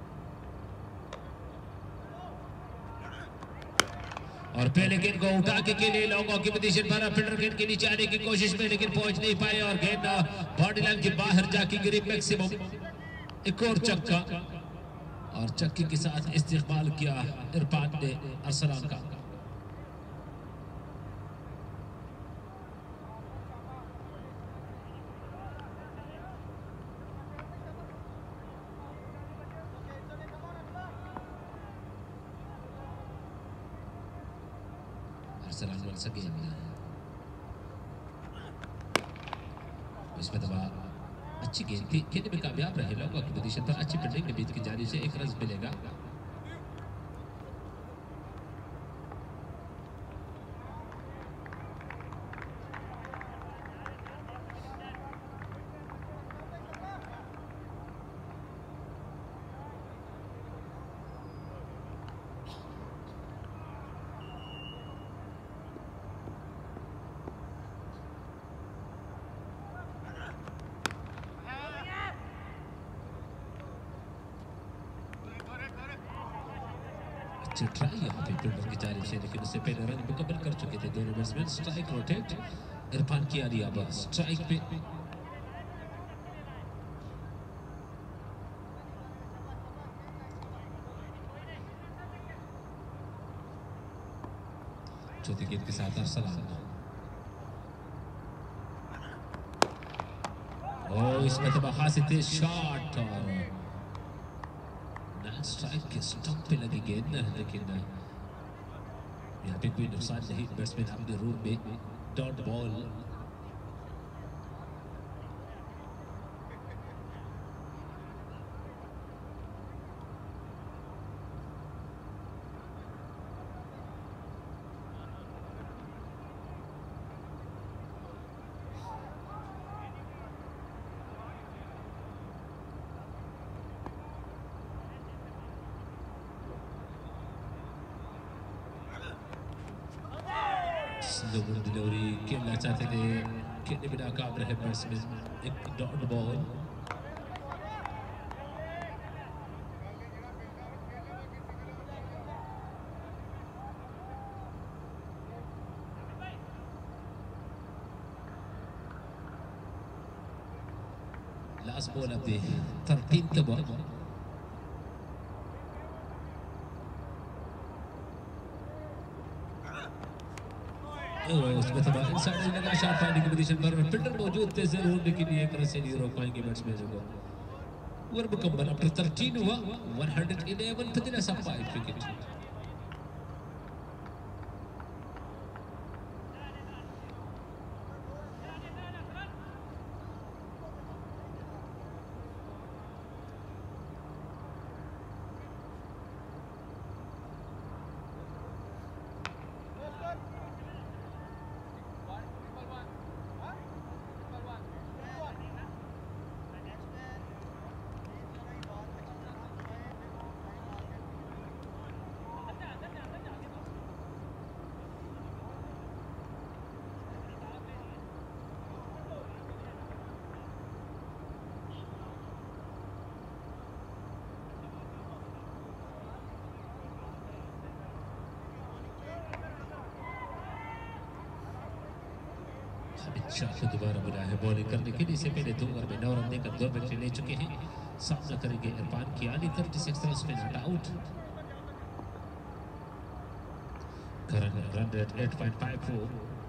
और पहले गेंद को उठा के के लिए लॉन्ग ऑफ की पोजीशन पर फील्डर गेंद के नीचे आने की कोशिश में, लेकिन पहुंच नहीं पाए और गेंद बाउंड्री लाइन के बाहर जाके गिरी मैक्सिमम। एक और चक्का और चक्के के साथ इस्तेमाल किया इरफान ने अरसलान का। इसमें दबा अच्छी गेंद थी, खेलने में कामयाब रहे लॉन्ग की पोजीशन पर। अच्छी फील्डिंग ने बीच की जानिब से एक रन मिलेगा। ट्राई यहाँ पे फील्डर की जानिब से, लेकिन उससे पहले रन मुकम्मल कर चुके थे दोनों batsman. Strike rotate, Irfan Kiyani अब स्ट्राइक पे। चौथी गेंद के साथ अरसलान, ओ इसमें तो खासी तेज शॉट और स्ट्राइक के स्टंप पे लगी गेंद, लेकिन यहाँ पे कोई नुकसान नहीं। बैट्समैन अपने रूम में डॉट बॉल। डिलीवरी खेलना चाहते थे, खेलने में नाकाम रहे बैट्समैन। एक डॉट बॉल। लास्ट बॉल अब थर्टीन्थ बॉल। उसमें तो इनसाइड लगा शॉट पाने की पोजीशन पर फील्डर मौजूद थे जरूर, लेकिन ये एक रन से नहीं रोक पाएंगे बैट्समैन को। ओवर मुकम्मल आफ्टर थर्टीन हुआ। वन हंड्रेड इलेवन पे दिला सब फाइव विकेट। शाह को दोबारा बुलाया है बॉलिंग करने के लिए। इससे पहले दो ओवर में नौ रन देकर दो विकेट ले चुके हैं। सामना करेंगे Irfan Kiyani. Thirty six run पे not out. Current run rate eight point five four.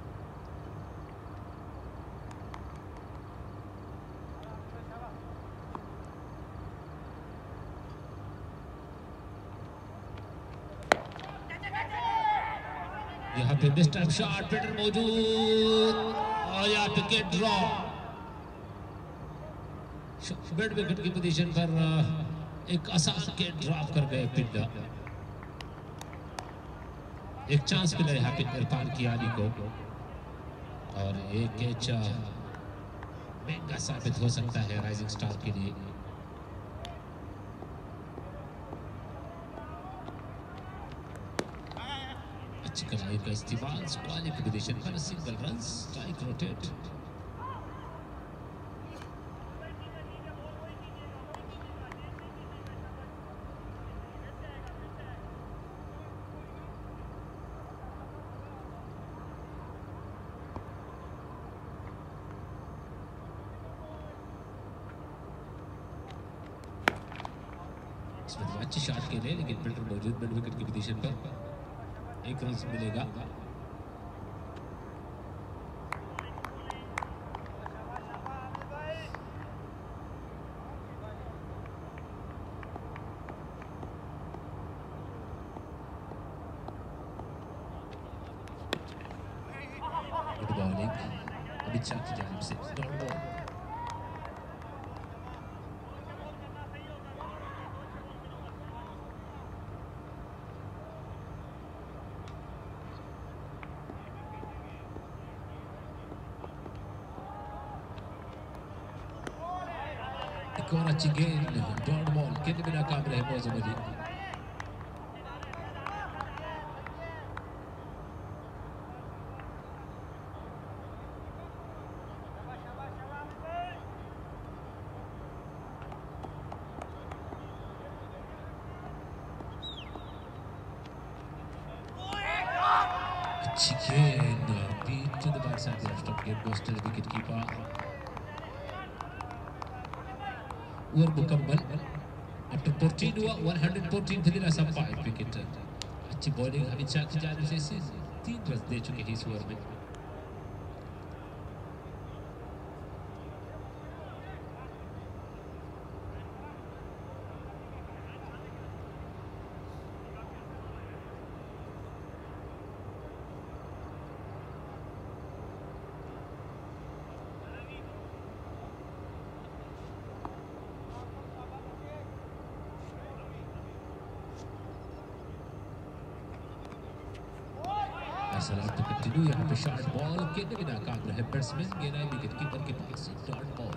यहाँ पे बेस्ट टाइम शॉट, फील्डर मौजूद और यहाँ पे विकेट ड्रॉ। मिड विकेट की पोजीशन पर एक आसान विकेट ड्रॉप कर गए फील्डर। एक चांस मिला यहाँ पे इरफान कियानी को और एक कैच महंगा साबित हो सकता है राइजिंग स्टार के लिए। अच्छी कलाई का इस्तेमाल, स्क्वाली की पोजीशन पर सिंगल रन, स्ट्राइक रोटेट। इसमें अच्छी शॉट के लिए, लेकिन फील्डर मौजूद मिड विकेट की पोजीशन पर। एक रन मिलेगा। गुड बॉलिंग अमित शाह की जानिब से। एक और अच्छी गेंद डॉट बॉल खेलने में नाकाम रहे मौजूद अली। अच्छी गेंद beat to the backside left of game goes to the wicket keeper. Over मुकम्मल आफ्टर फोर्टीन हुआ one fourteen फजीला सब फाइव विकेट। अच्छी बॉलिंग अमित शाह की जानिब से तीन रन दे चुके हैं इस ओवर में। सलाह तो कंटिन्यू यहाँ पे शॉर्ट बॉल खेलने में नाकाम रहे बैट्समैन। गेंद आई विकेट कीपर के पास से dot ball.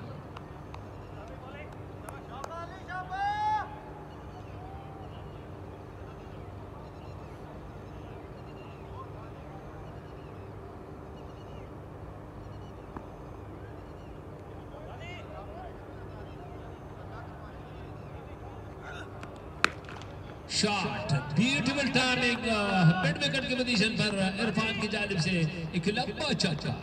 Shot beautiful timing mid wicket की पोजीशन पर इरफान की जानिब से एक लंबा छक्का।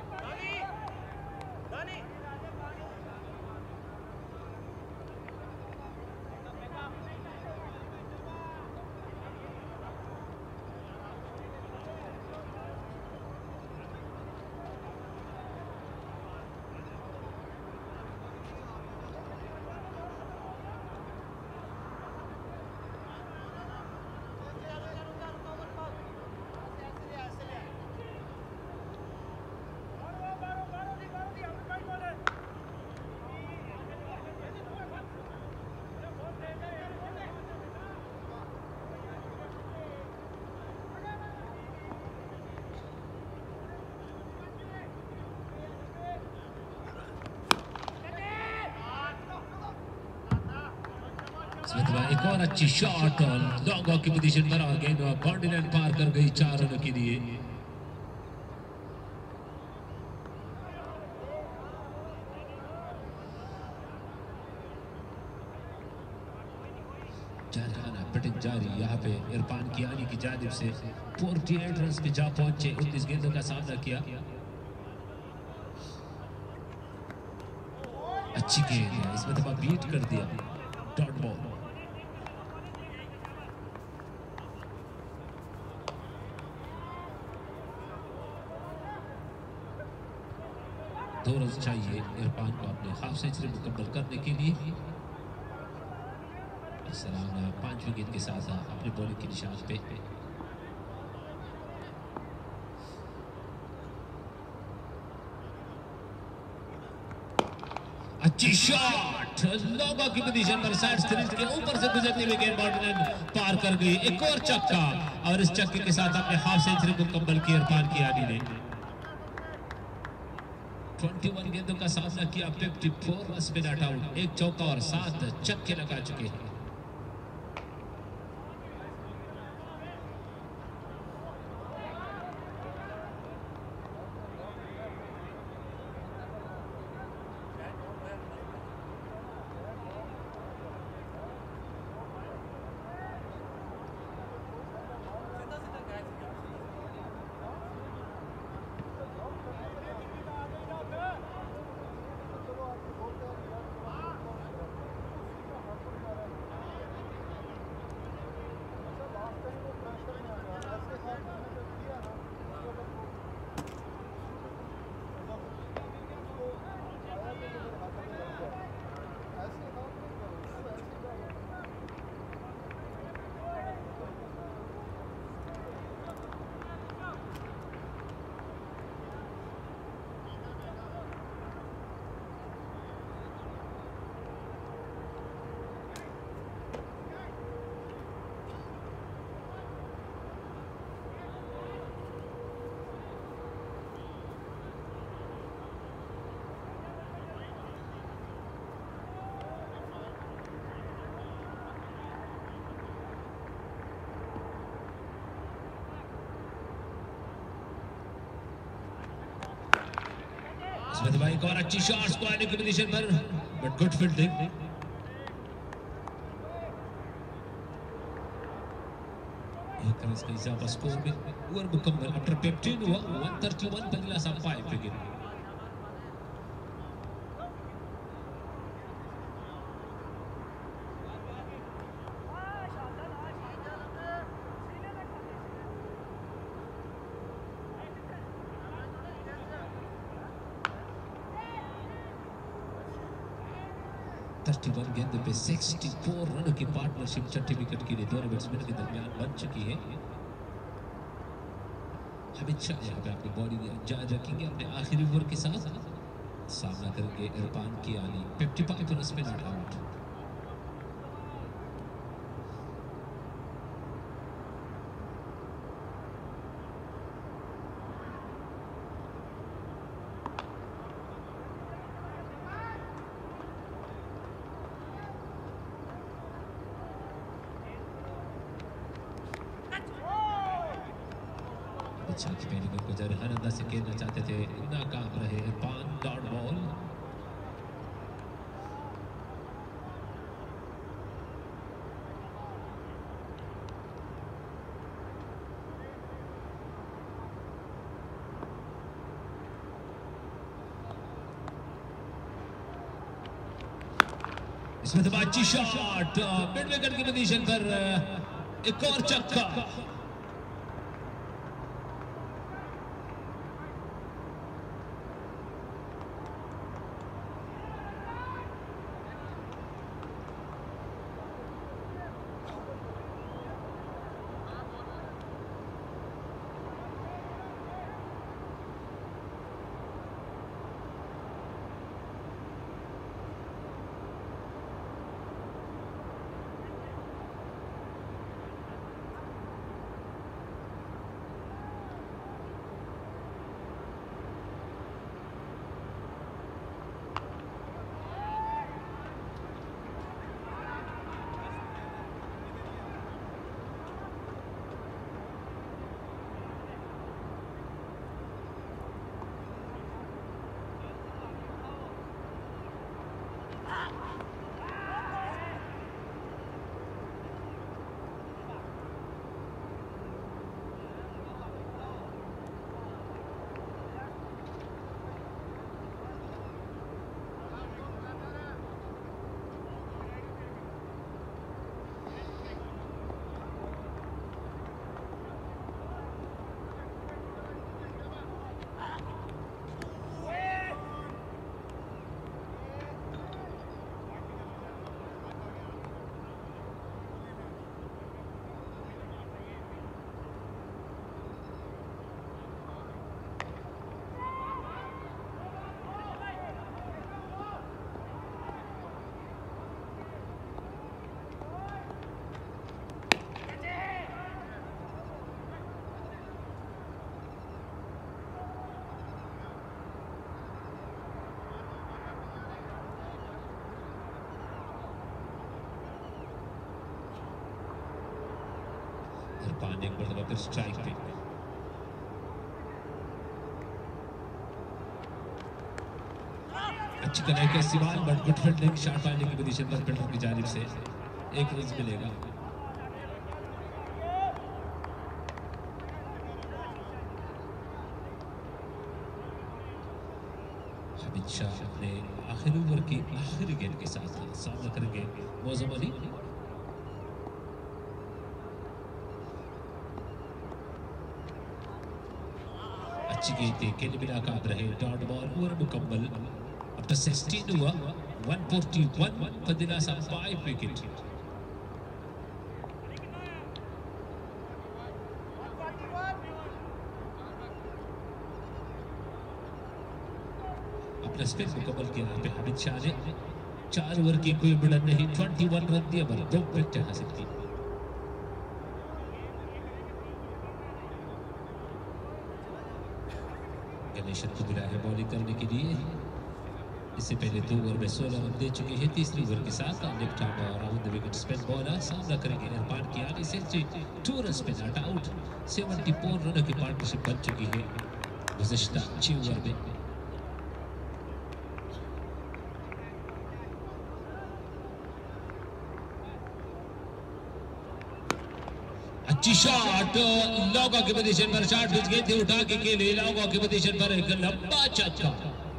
एक और अच्छी शॉट और लॉन्ग ऑफ की पोजीशन पर आ गई। बाउंड्री लाइन पार कर गई चार रनों के लिए। बैटिंग जारी यहाँ पे इरफान कियानी की जानिब से अड़तालीस रन पे जा पहुंचे। उन्नीस गेंदों का सामना किया। अच्छी गेंद है इसमें दफा बीट कर दिया डॉट बॉल। दो रन चाहिए इरफान को अपने हाफ सेंचुरी मुकम्मल करने के लिए। सलाम पांच विकेट के साथ अपने बॉलिंग की निशान पे। अच्छी शॉट लॉन्ग की पोजीशन पर साइड स्ट्रीट के ऊपर से गुजरती हुई गेंद बाउंड्री लाइन पार कर गई। एक और छक्का और इस छक्के के साथ अपने हाफ सेंचुरी मुकम्मल की इरफान कियानी ने। इक्कीस गेंदों का सामना किया। चौवन रन पे नॉट आउट। एक चौका और सात छक्के लगा चुके हैं। स्मिथ भाई को और अच्छी शॉट स्क्वायर की पोजीशन पर, बट गुड फील्डिंग। एक रन का इजाफा स्कोर में, ओवर मुकम्मल आफ्टर फिफ्टीन हुआ एक सौ इकतीस बदला सा पाँच विकेट। इकतीस गेंद पे चौंसठ रनों की पार्टनरशिप छठी विकेट के लिए दोनों बैट्समैन के दरमियान बन चुकी है। अमित शाह यहाँ पे अपनी बॉलिंग जारी रखेंगे अपने आखिरी ओवर के साथ, सामना करेंगे इरफान कियानी। पचपन रन पे नॉट आउट। अच्छा की पहली बॉल को जरहर अंदाज से खेलना चाहते थे, नाकाम रहे। Irfan dot ball. इसमें तो अच्छी शॉट मिड विकेट की पोजीशन पर, एक और छक्का। पाने एक मरतबा फिर स्ट्राइक पे। अच्छी कलाई का इस्तेमाल, बट गुड फील्डिंग। शॉट पाने की पोजीशन पर फील्डर की जानिब से एक रन मिलेगा। अमित शाह अपने आखिरी ओवर की आखिरी गेंद के साथ सामना करेंगे मौजम अली। अच्छी गेंद थी, गेंद भी नाकाम रहे। डॉट बॉल, ओवर मुकम्मल आफ्टर सोलह हुआ एक सौ इकतालीस फदिला सा पाँच विकेट। अपना स्पिन मुकम्मल किया यहाँ पे अमित शाह ने। चार ओवर की कोई बढ़त नहीं, इक्कीस रन दिए, बल दो विकेट हासिल की। गणेशन को बुलाया है बॉलिंग करने के लिए। इससे पहले दो ओवर में सोलह रन दे चुके हैं। तीसरी ओवर के साथ left arm around the wicket spin bowler सामना करेंगे इरफान कियानी से। टू रन पे नॉट आउट। चौहत्तर रनों की पार्टनरशिप बन चुकी है गुज़िश्ता छह ओवर में। अच्छी शॉट, लॉन्ग की पोजीशन पर शॉट पिच गई थी, उठा के खेले लॉन्ग की पोजीशन पर एक लंबा छक्का।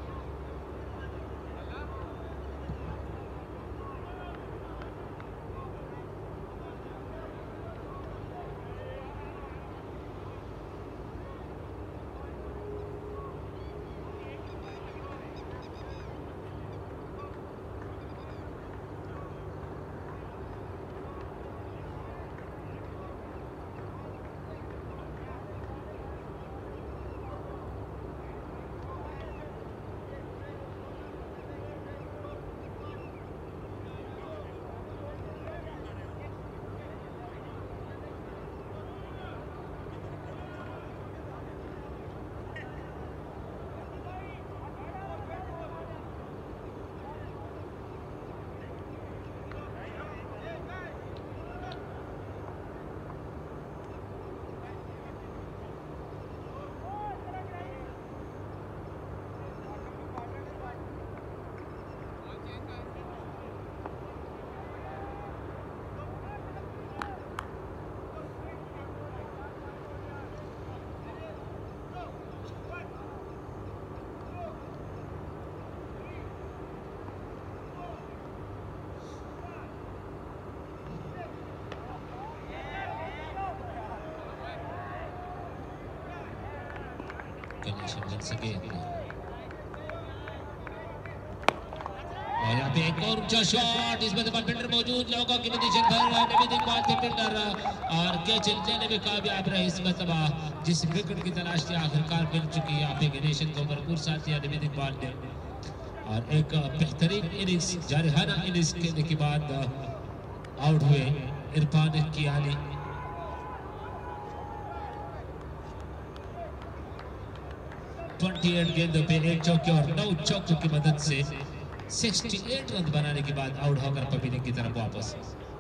once again. और यहाँ पे एक और ऊंचा शॉट, इसमें तो फील्डर मौजूद, लोगों की पोजीशन पर निवेदित बॉल पे फील्डर और कैच लेने में कामयाब रहे इस मरतबा, जिस विकेट की तलाश थी आखिरकार मिल चुकी है। यहाँ पे गणेशन को भरपूर साथ दिया निवेदित बॉल ने और एक बेहतरीन इनिंग्स, जारहाना इनिंग्स खेलने के बाद आउट हुए इरफान कियानी। अट्ठाईस गेंदों पे एक चौके और नौ चौकों की मदद से अड़सठ रन बनाने के बाद आउट होकर पवेलियन की तरफ वापस।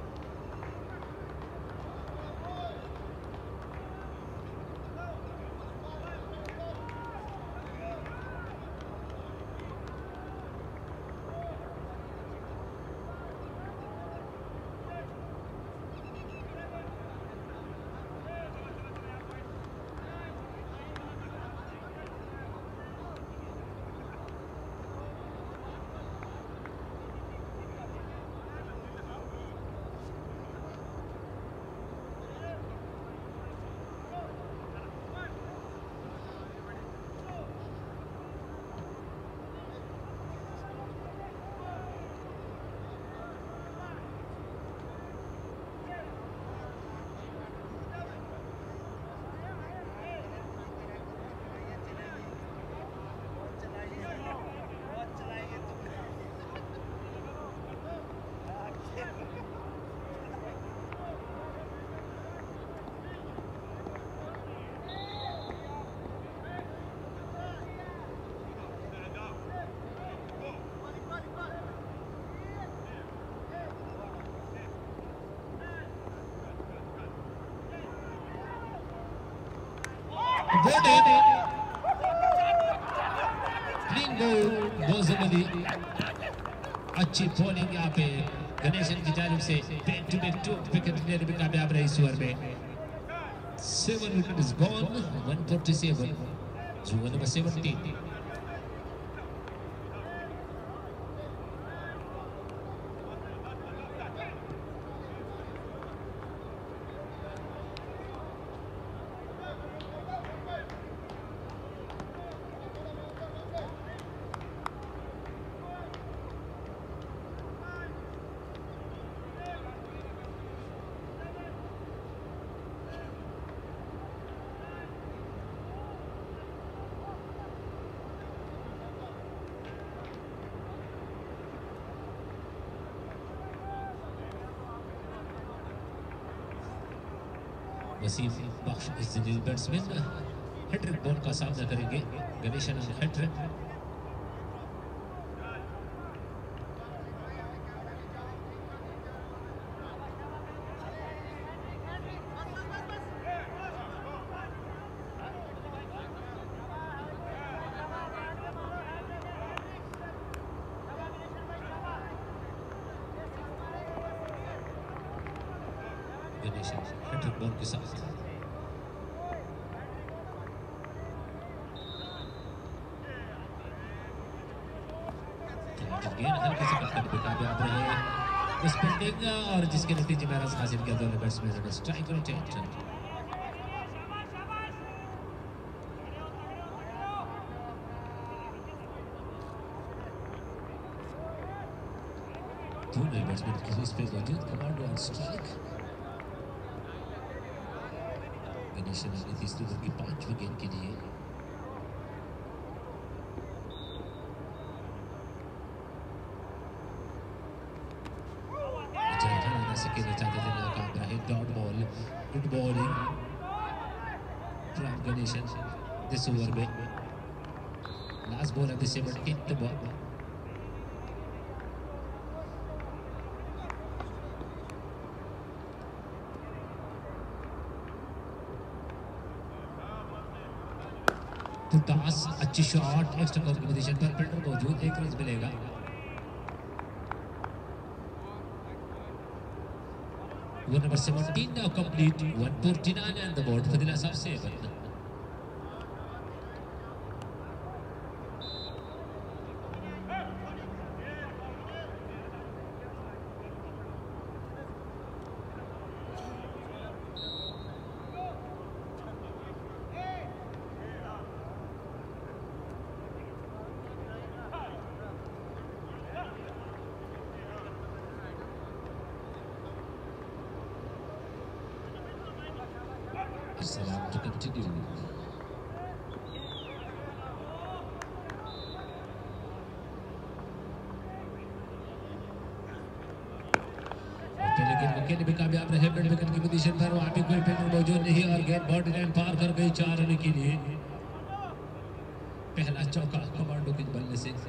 अच्छी बॉलिंग यहाँ पे गणेशन की जानिब से, back to back two wicket लेने में कामयाब रही इस ओवर में। Seven wicket is gone, one forty seven, जुआ नंबर सेवनटीन। वसीम बख्श इस बैट्समैन हैट्रिक बॉल का सामना करेंगे। Ganeshan hat-trick, Ganeshan hat-trick ball के साथ। हल्के से कट करने पे कामयाब रहे स्पिनिंग और जिसके नतीजे में रन हासिल किया दोनों बैट्समैनों ने स्ट्राइक रोटेट। दोनों बैट्समैन की इस पे मौजूद कमांडो ऑन स्ट्राइक। गणेशन अपनी तीसरी ओवर की पांचवीं गेंद के लिए सकेले चाहते थे, नाकाम रहे। Dot ball, good bowling from Ganeshan this over में। Last ball of the seventeenth ball. तो टॉस अच्छी शॉट एक्स्ट्रा कवर की पोजीशन पर फील्डर मौजूद, एक रन मिलेगा। Over number seventeen now complete, one forty-nine on the board for the last of seven. Salam to continue. पहले गेंद को खेलने में कामयाब रहे मिड विकेट की पोजीशन पर। वहां पे कोई फील्डर मौजूद नहीं और गेंद बॉडी लाइन पार कर गई चार रन के लिए। पहला चौका कमांडो के बल्ले से।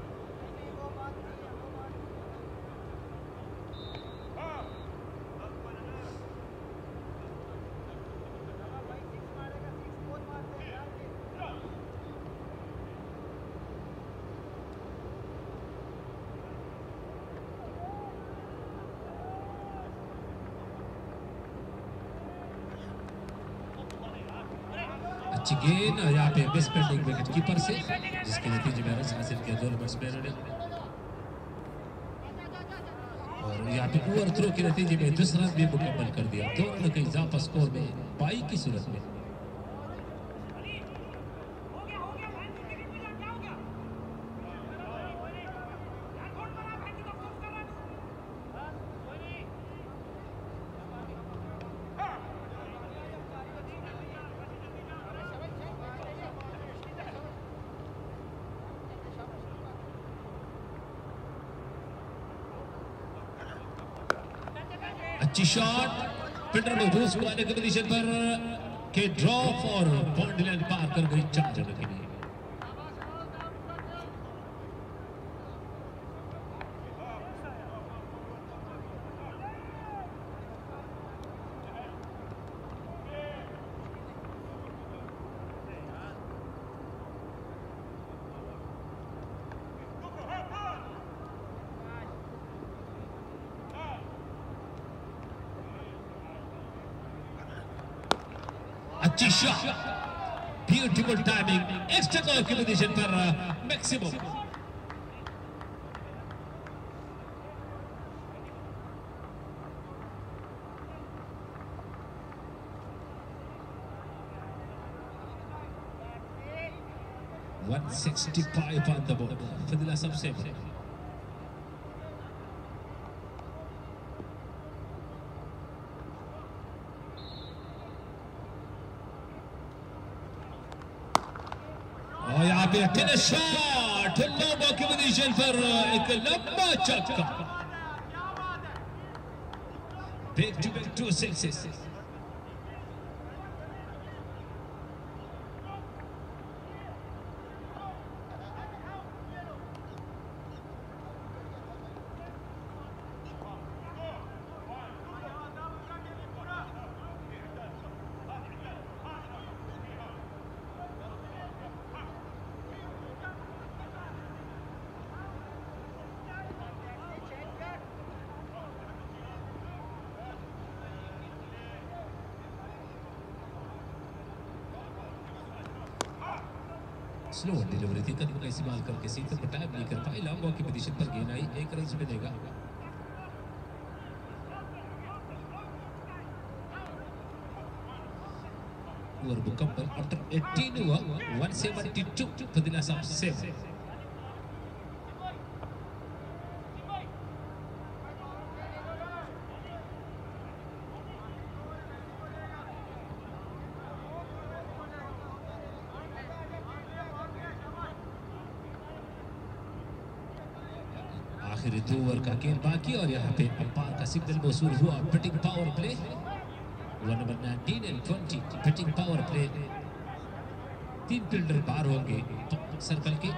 अच्छी गेंद यहाँ पे मिस पेंडिंग विकेट कीपर से, जिसके नतीजे में रन हासिल किया दोनों बैट्समैनों ने। और यहाँ पे ओवर थ्रो के नतीजे में दूसरा रन भी मुकम्मल कर दिया दोनों के इजाफा स्कोर में बाई की सूरत में। अच्छी शॉट फील्डर मौजूद स्क्वायर की पोजीशन पर के ड्रॉप और बाउंड्री लाइन पार कर गई चार रनों के लिए। अच्छी shot, beautiful timing, extra cover की पोजीशन पर maximum. one sixty-five on the board for the last of seven. और यहाँ पे टेनिस शॉट लंबा की पोजीशन पर एक लंबा छक्का। Back to back two sixes. Slow delivery थी, कदम का इस्तेमाल करके सीधे पर टाइप नहीं कर पाई। लॉन्ग ऑफ की पोजीशन पर गेंद आई, एक रन मिलेगा। ओवर मुकम्मल आफ्टर अठारह हुआ, एक सौ बहत्तर फदिला साहब सेव। आखिरी दो ओवर का गेम बाकी और यहाँ पे अंपायर का सिग्नल मौसूल हुआ। Batting power play over number उन्नीस एंड बीस बैटिंग पावर प्ले। तीन फील्डर बाहर होंगे सर्कल के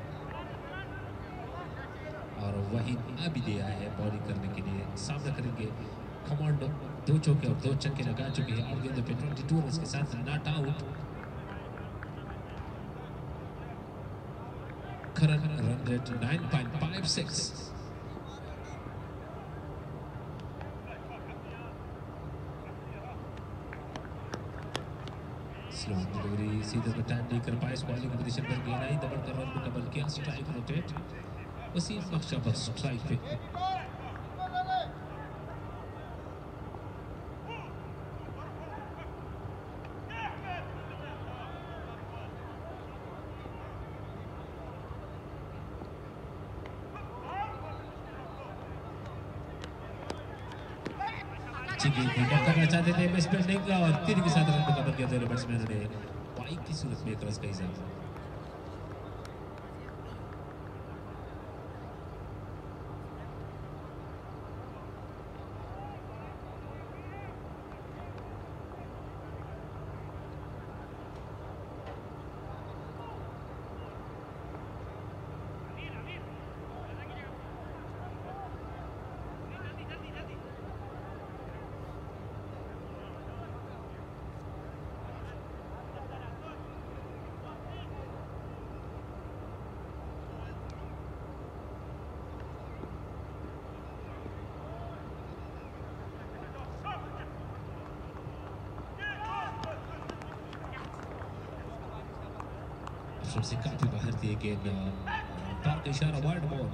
और वही अभी दे आए हैं बॉलिंग करने के लिए। सामना करेंगे कमांडो, दो चौके और दो छक्के लगा चुके हैं और गेंदों पे बाईस रन के साथ not out. Current run rate नौ पॉइंट पाँच छह। स्लो डिलीवरी सीधे पर टाइम नहीं कर पाए। बॉलिंग पोजीशन पर गेंद आई, दबड़कर रन मुकम्मल किया। स्ट्राइक रोटेट, वसीम बख्शा पर स्ट्राइक पे। करना चाहते थे बैट्समैन और तीन के साथ रन मुकम्मल किया था बैट्समैन ने बाइक की सूरत में एक रन का इजाफा। से काफी बाहर थी गेंद, पार का इशारा वाइड बॉल।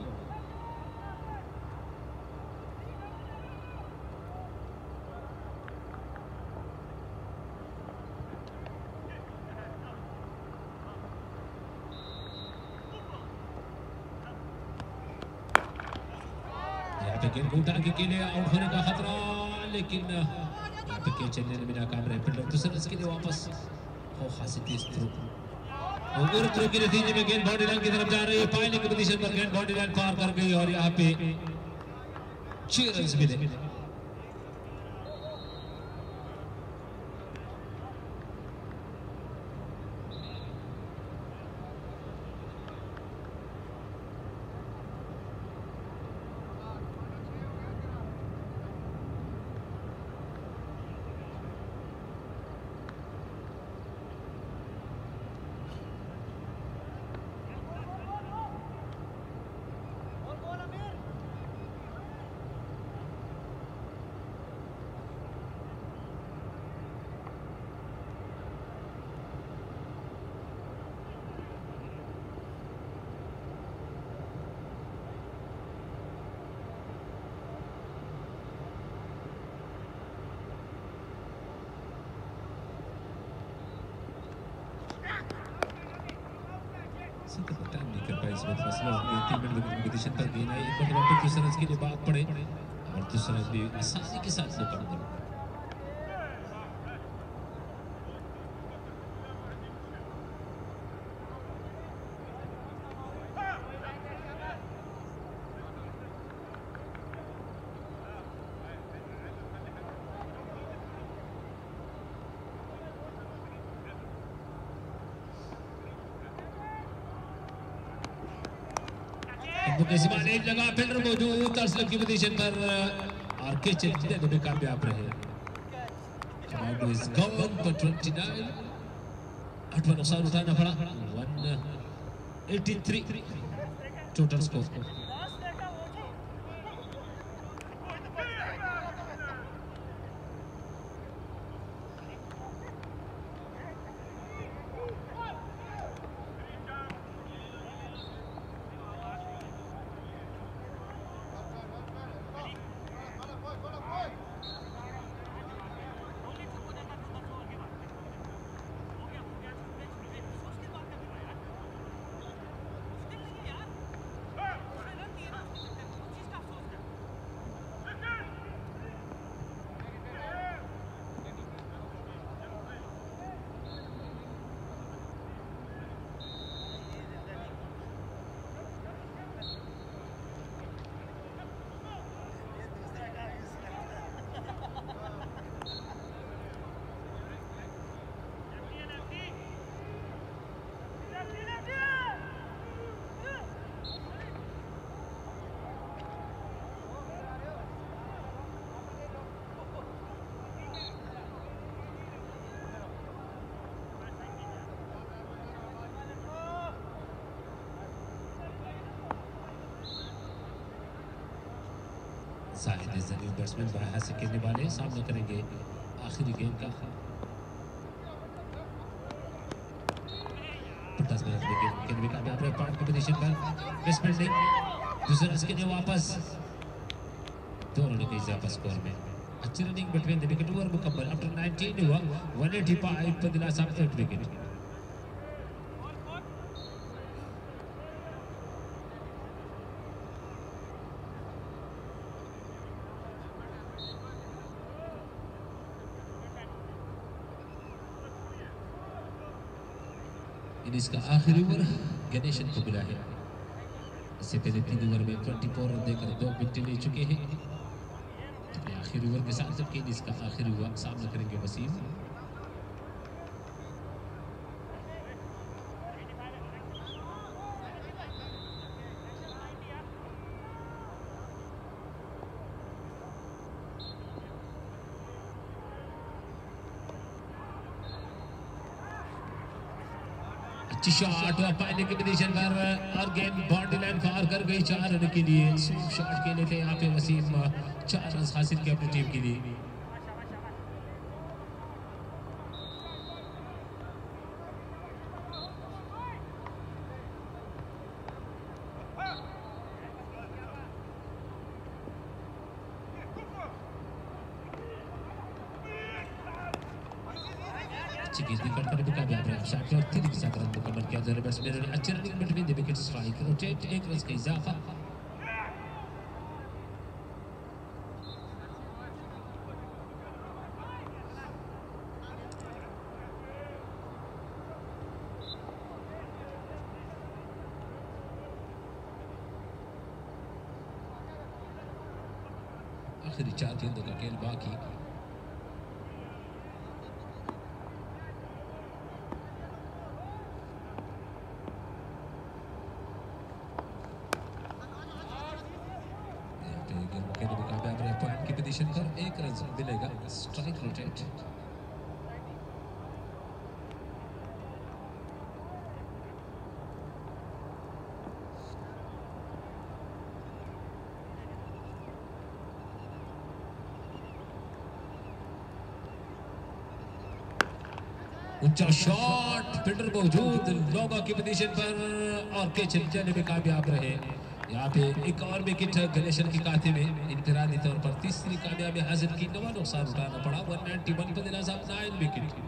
यहाँ पे गेंद को उठा के लिए आउट होने का खतरा, लेकिन यहाँ पे कैच चलने में नाकाम रहे। फिर दूसरे रन के लिए वापस हो खासी तेज थ्रो और थ्रो के नतीजे में गेंद बाउंड्री लाइन की तरफ जा रही है। पायने की पोजीशन पर गेंद बाउंड्री लाइन पार कर गई और यहाँ पे छह रन मिले। पोजीशन पर गेंद आई, एक बार दूसरे रन के लिए बात पड़े और दूसरा रन भी आसानी के साथ मुकम्मल। एक जगह फील्डर मौजूद तरसलम की पोजीशन पर और कैच लेने में कामयाब रहे। कमांडो इज गॉन फॉर उनतीस, आठवां नुकसान उठाना पड़ा। एक सौ तिरासी टोटल स्कोर। साहिद जरिए बैट्समैन बाएं हाथ से खेलने वाले सामना करेंगे आखिरी गेंद का। पचास मिनट में गेंद भी कामयाब रहे पॉइंट की पोजीशन पर बैट्समैन ने दूसरे रन के लिए वापस दो रनों के इजाफा स्कोर में। अच्छी running between the wicket over मुकम्मल आफ्टर नाइनटीन हुआ वन एटी फाइव पर दिला साहब थर्ड विकेट। इनिंग्स का आखिरी ओवर गणेशन को मिला है। इससे पहले तीन ओवर में चौबीस रन देकर दो विकेट ले चुके हैं। अपने आखिरी ओवर के साथ जबकि इनिंग्स का आखिरी ओवर सामना करेंगे वसीम। अच्छी शॉट पाने की पोजीशन पर और गेंद बाउंड्री लाइन पार कर गई चार रन के लिए। स्वीप शॉट खेले थे यहाँ पे वसीम, चार रन हासिल किए अपनी टीम के लिए। अच्छी गेंद निकल कर भी कामयाब रहे शॉट और तीन के साथ रन मुकम्मल किया जा रहा है बैट्समैन ने। अच्छी running between the wicket strike rotate एक रन का इजाफा। आखिरी चार गेंदों का खेल बाकी। पॉइंट की पोजीशन पर एक रन मिलेगा स्ट्राइक रोटेट। ऊंचा शॉट फील्डर मौजूद लोगों की पोजीशन पर और कैच लेने में कामयाब रहे। यहाँ पे एक और विकेट गणेशन के खाते में इनफरादी तौर पर तीसरी कामयाबी हासिल की। नवा नुकसान उठाना पड़ा वन नाइनटी वन पर दिला साहब नाइन विकेट।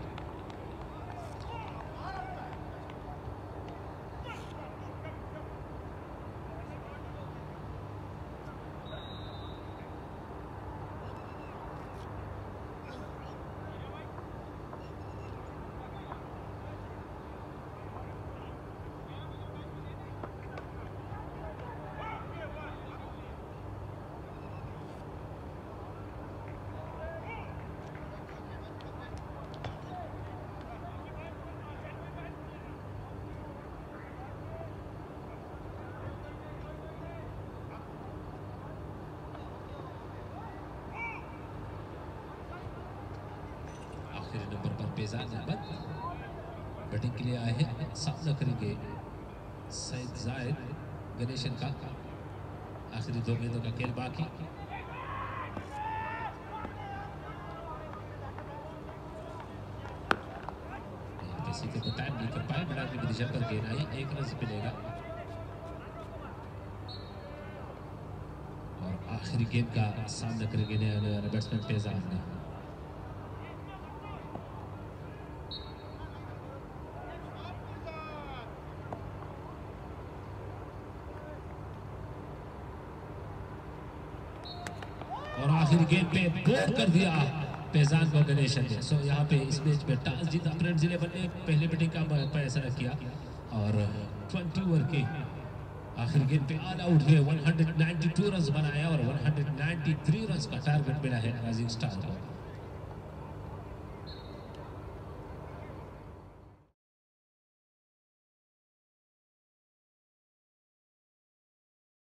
नंबर पर पेजान अहमद बैटिंग के लिए आए हैं। सामना करेंगे सईद जायद गणेशन का। आखिरी दो गेंदों का खेल बाकी। किसी को टाइम नहीं कर पाए बड़ा की दिशा पर गेंद आई एक रन मिलेगा। और आखिरी गेंद का सामना करेंगे बैट्समैन पेजान ने। और आखिरी गेंद पे बोर कर दिया पेजान को गणेशन ने। सो यहाँ पे इस मैच में टॉस जीता अपने जिले ने पहले बैटिंग का फैसला किया और बीस ओवर के आखिरी गेंद पे ऑल आउट हुए एक सौ बानवे रन बनाया और एक सौ तिरानवे रन का टारगेट मिला है राइजिंग स्टार को।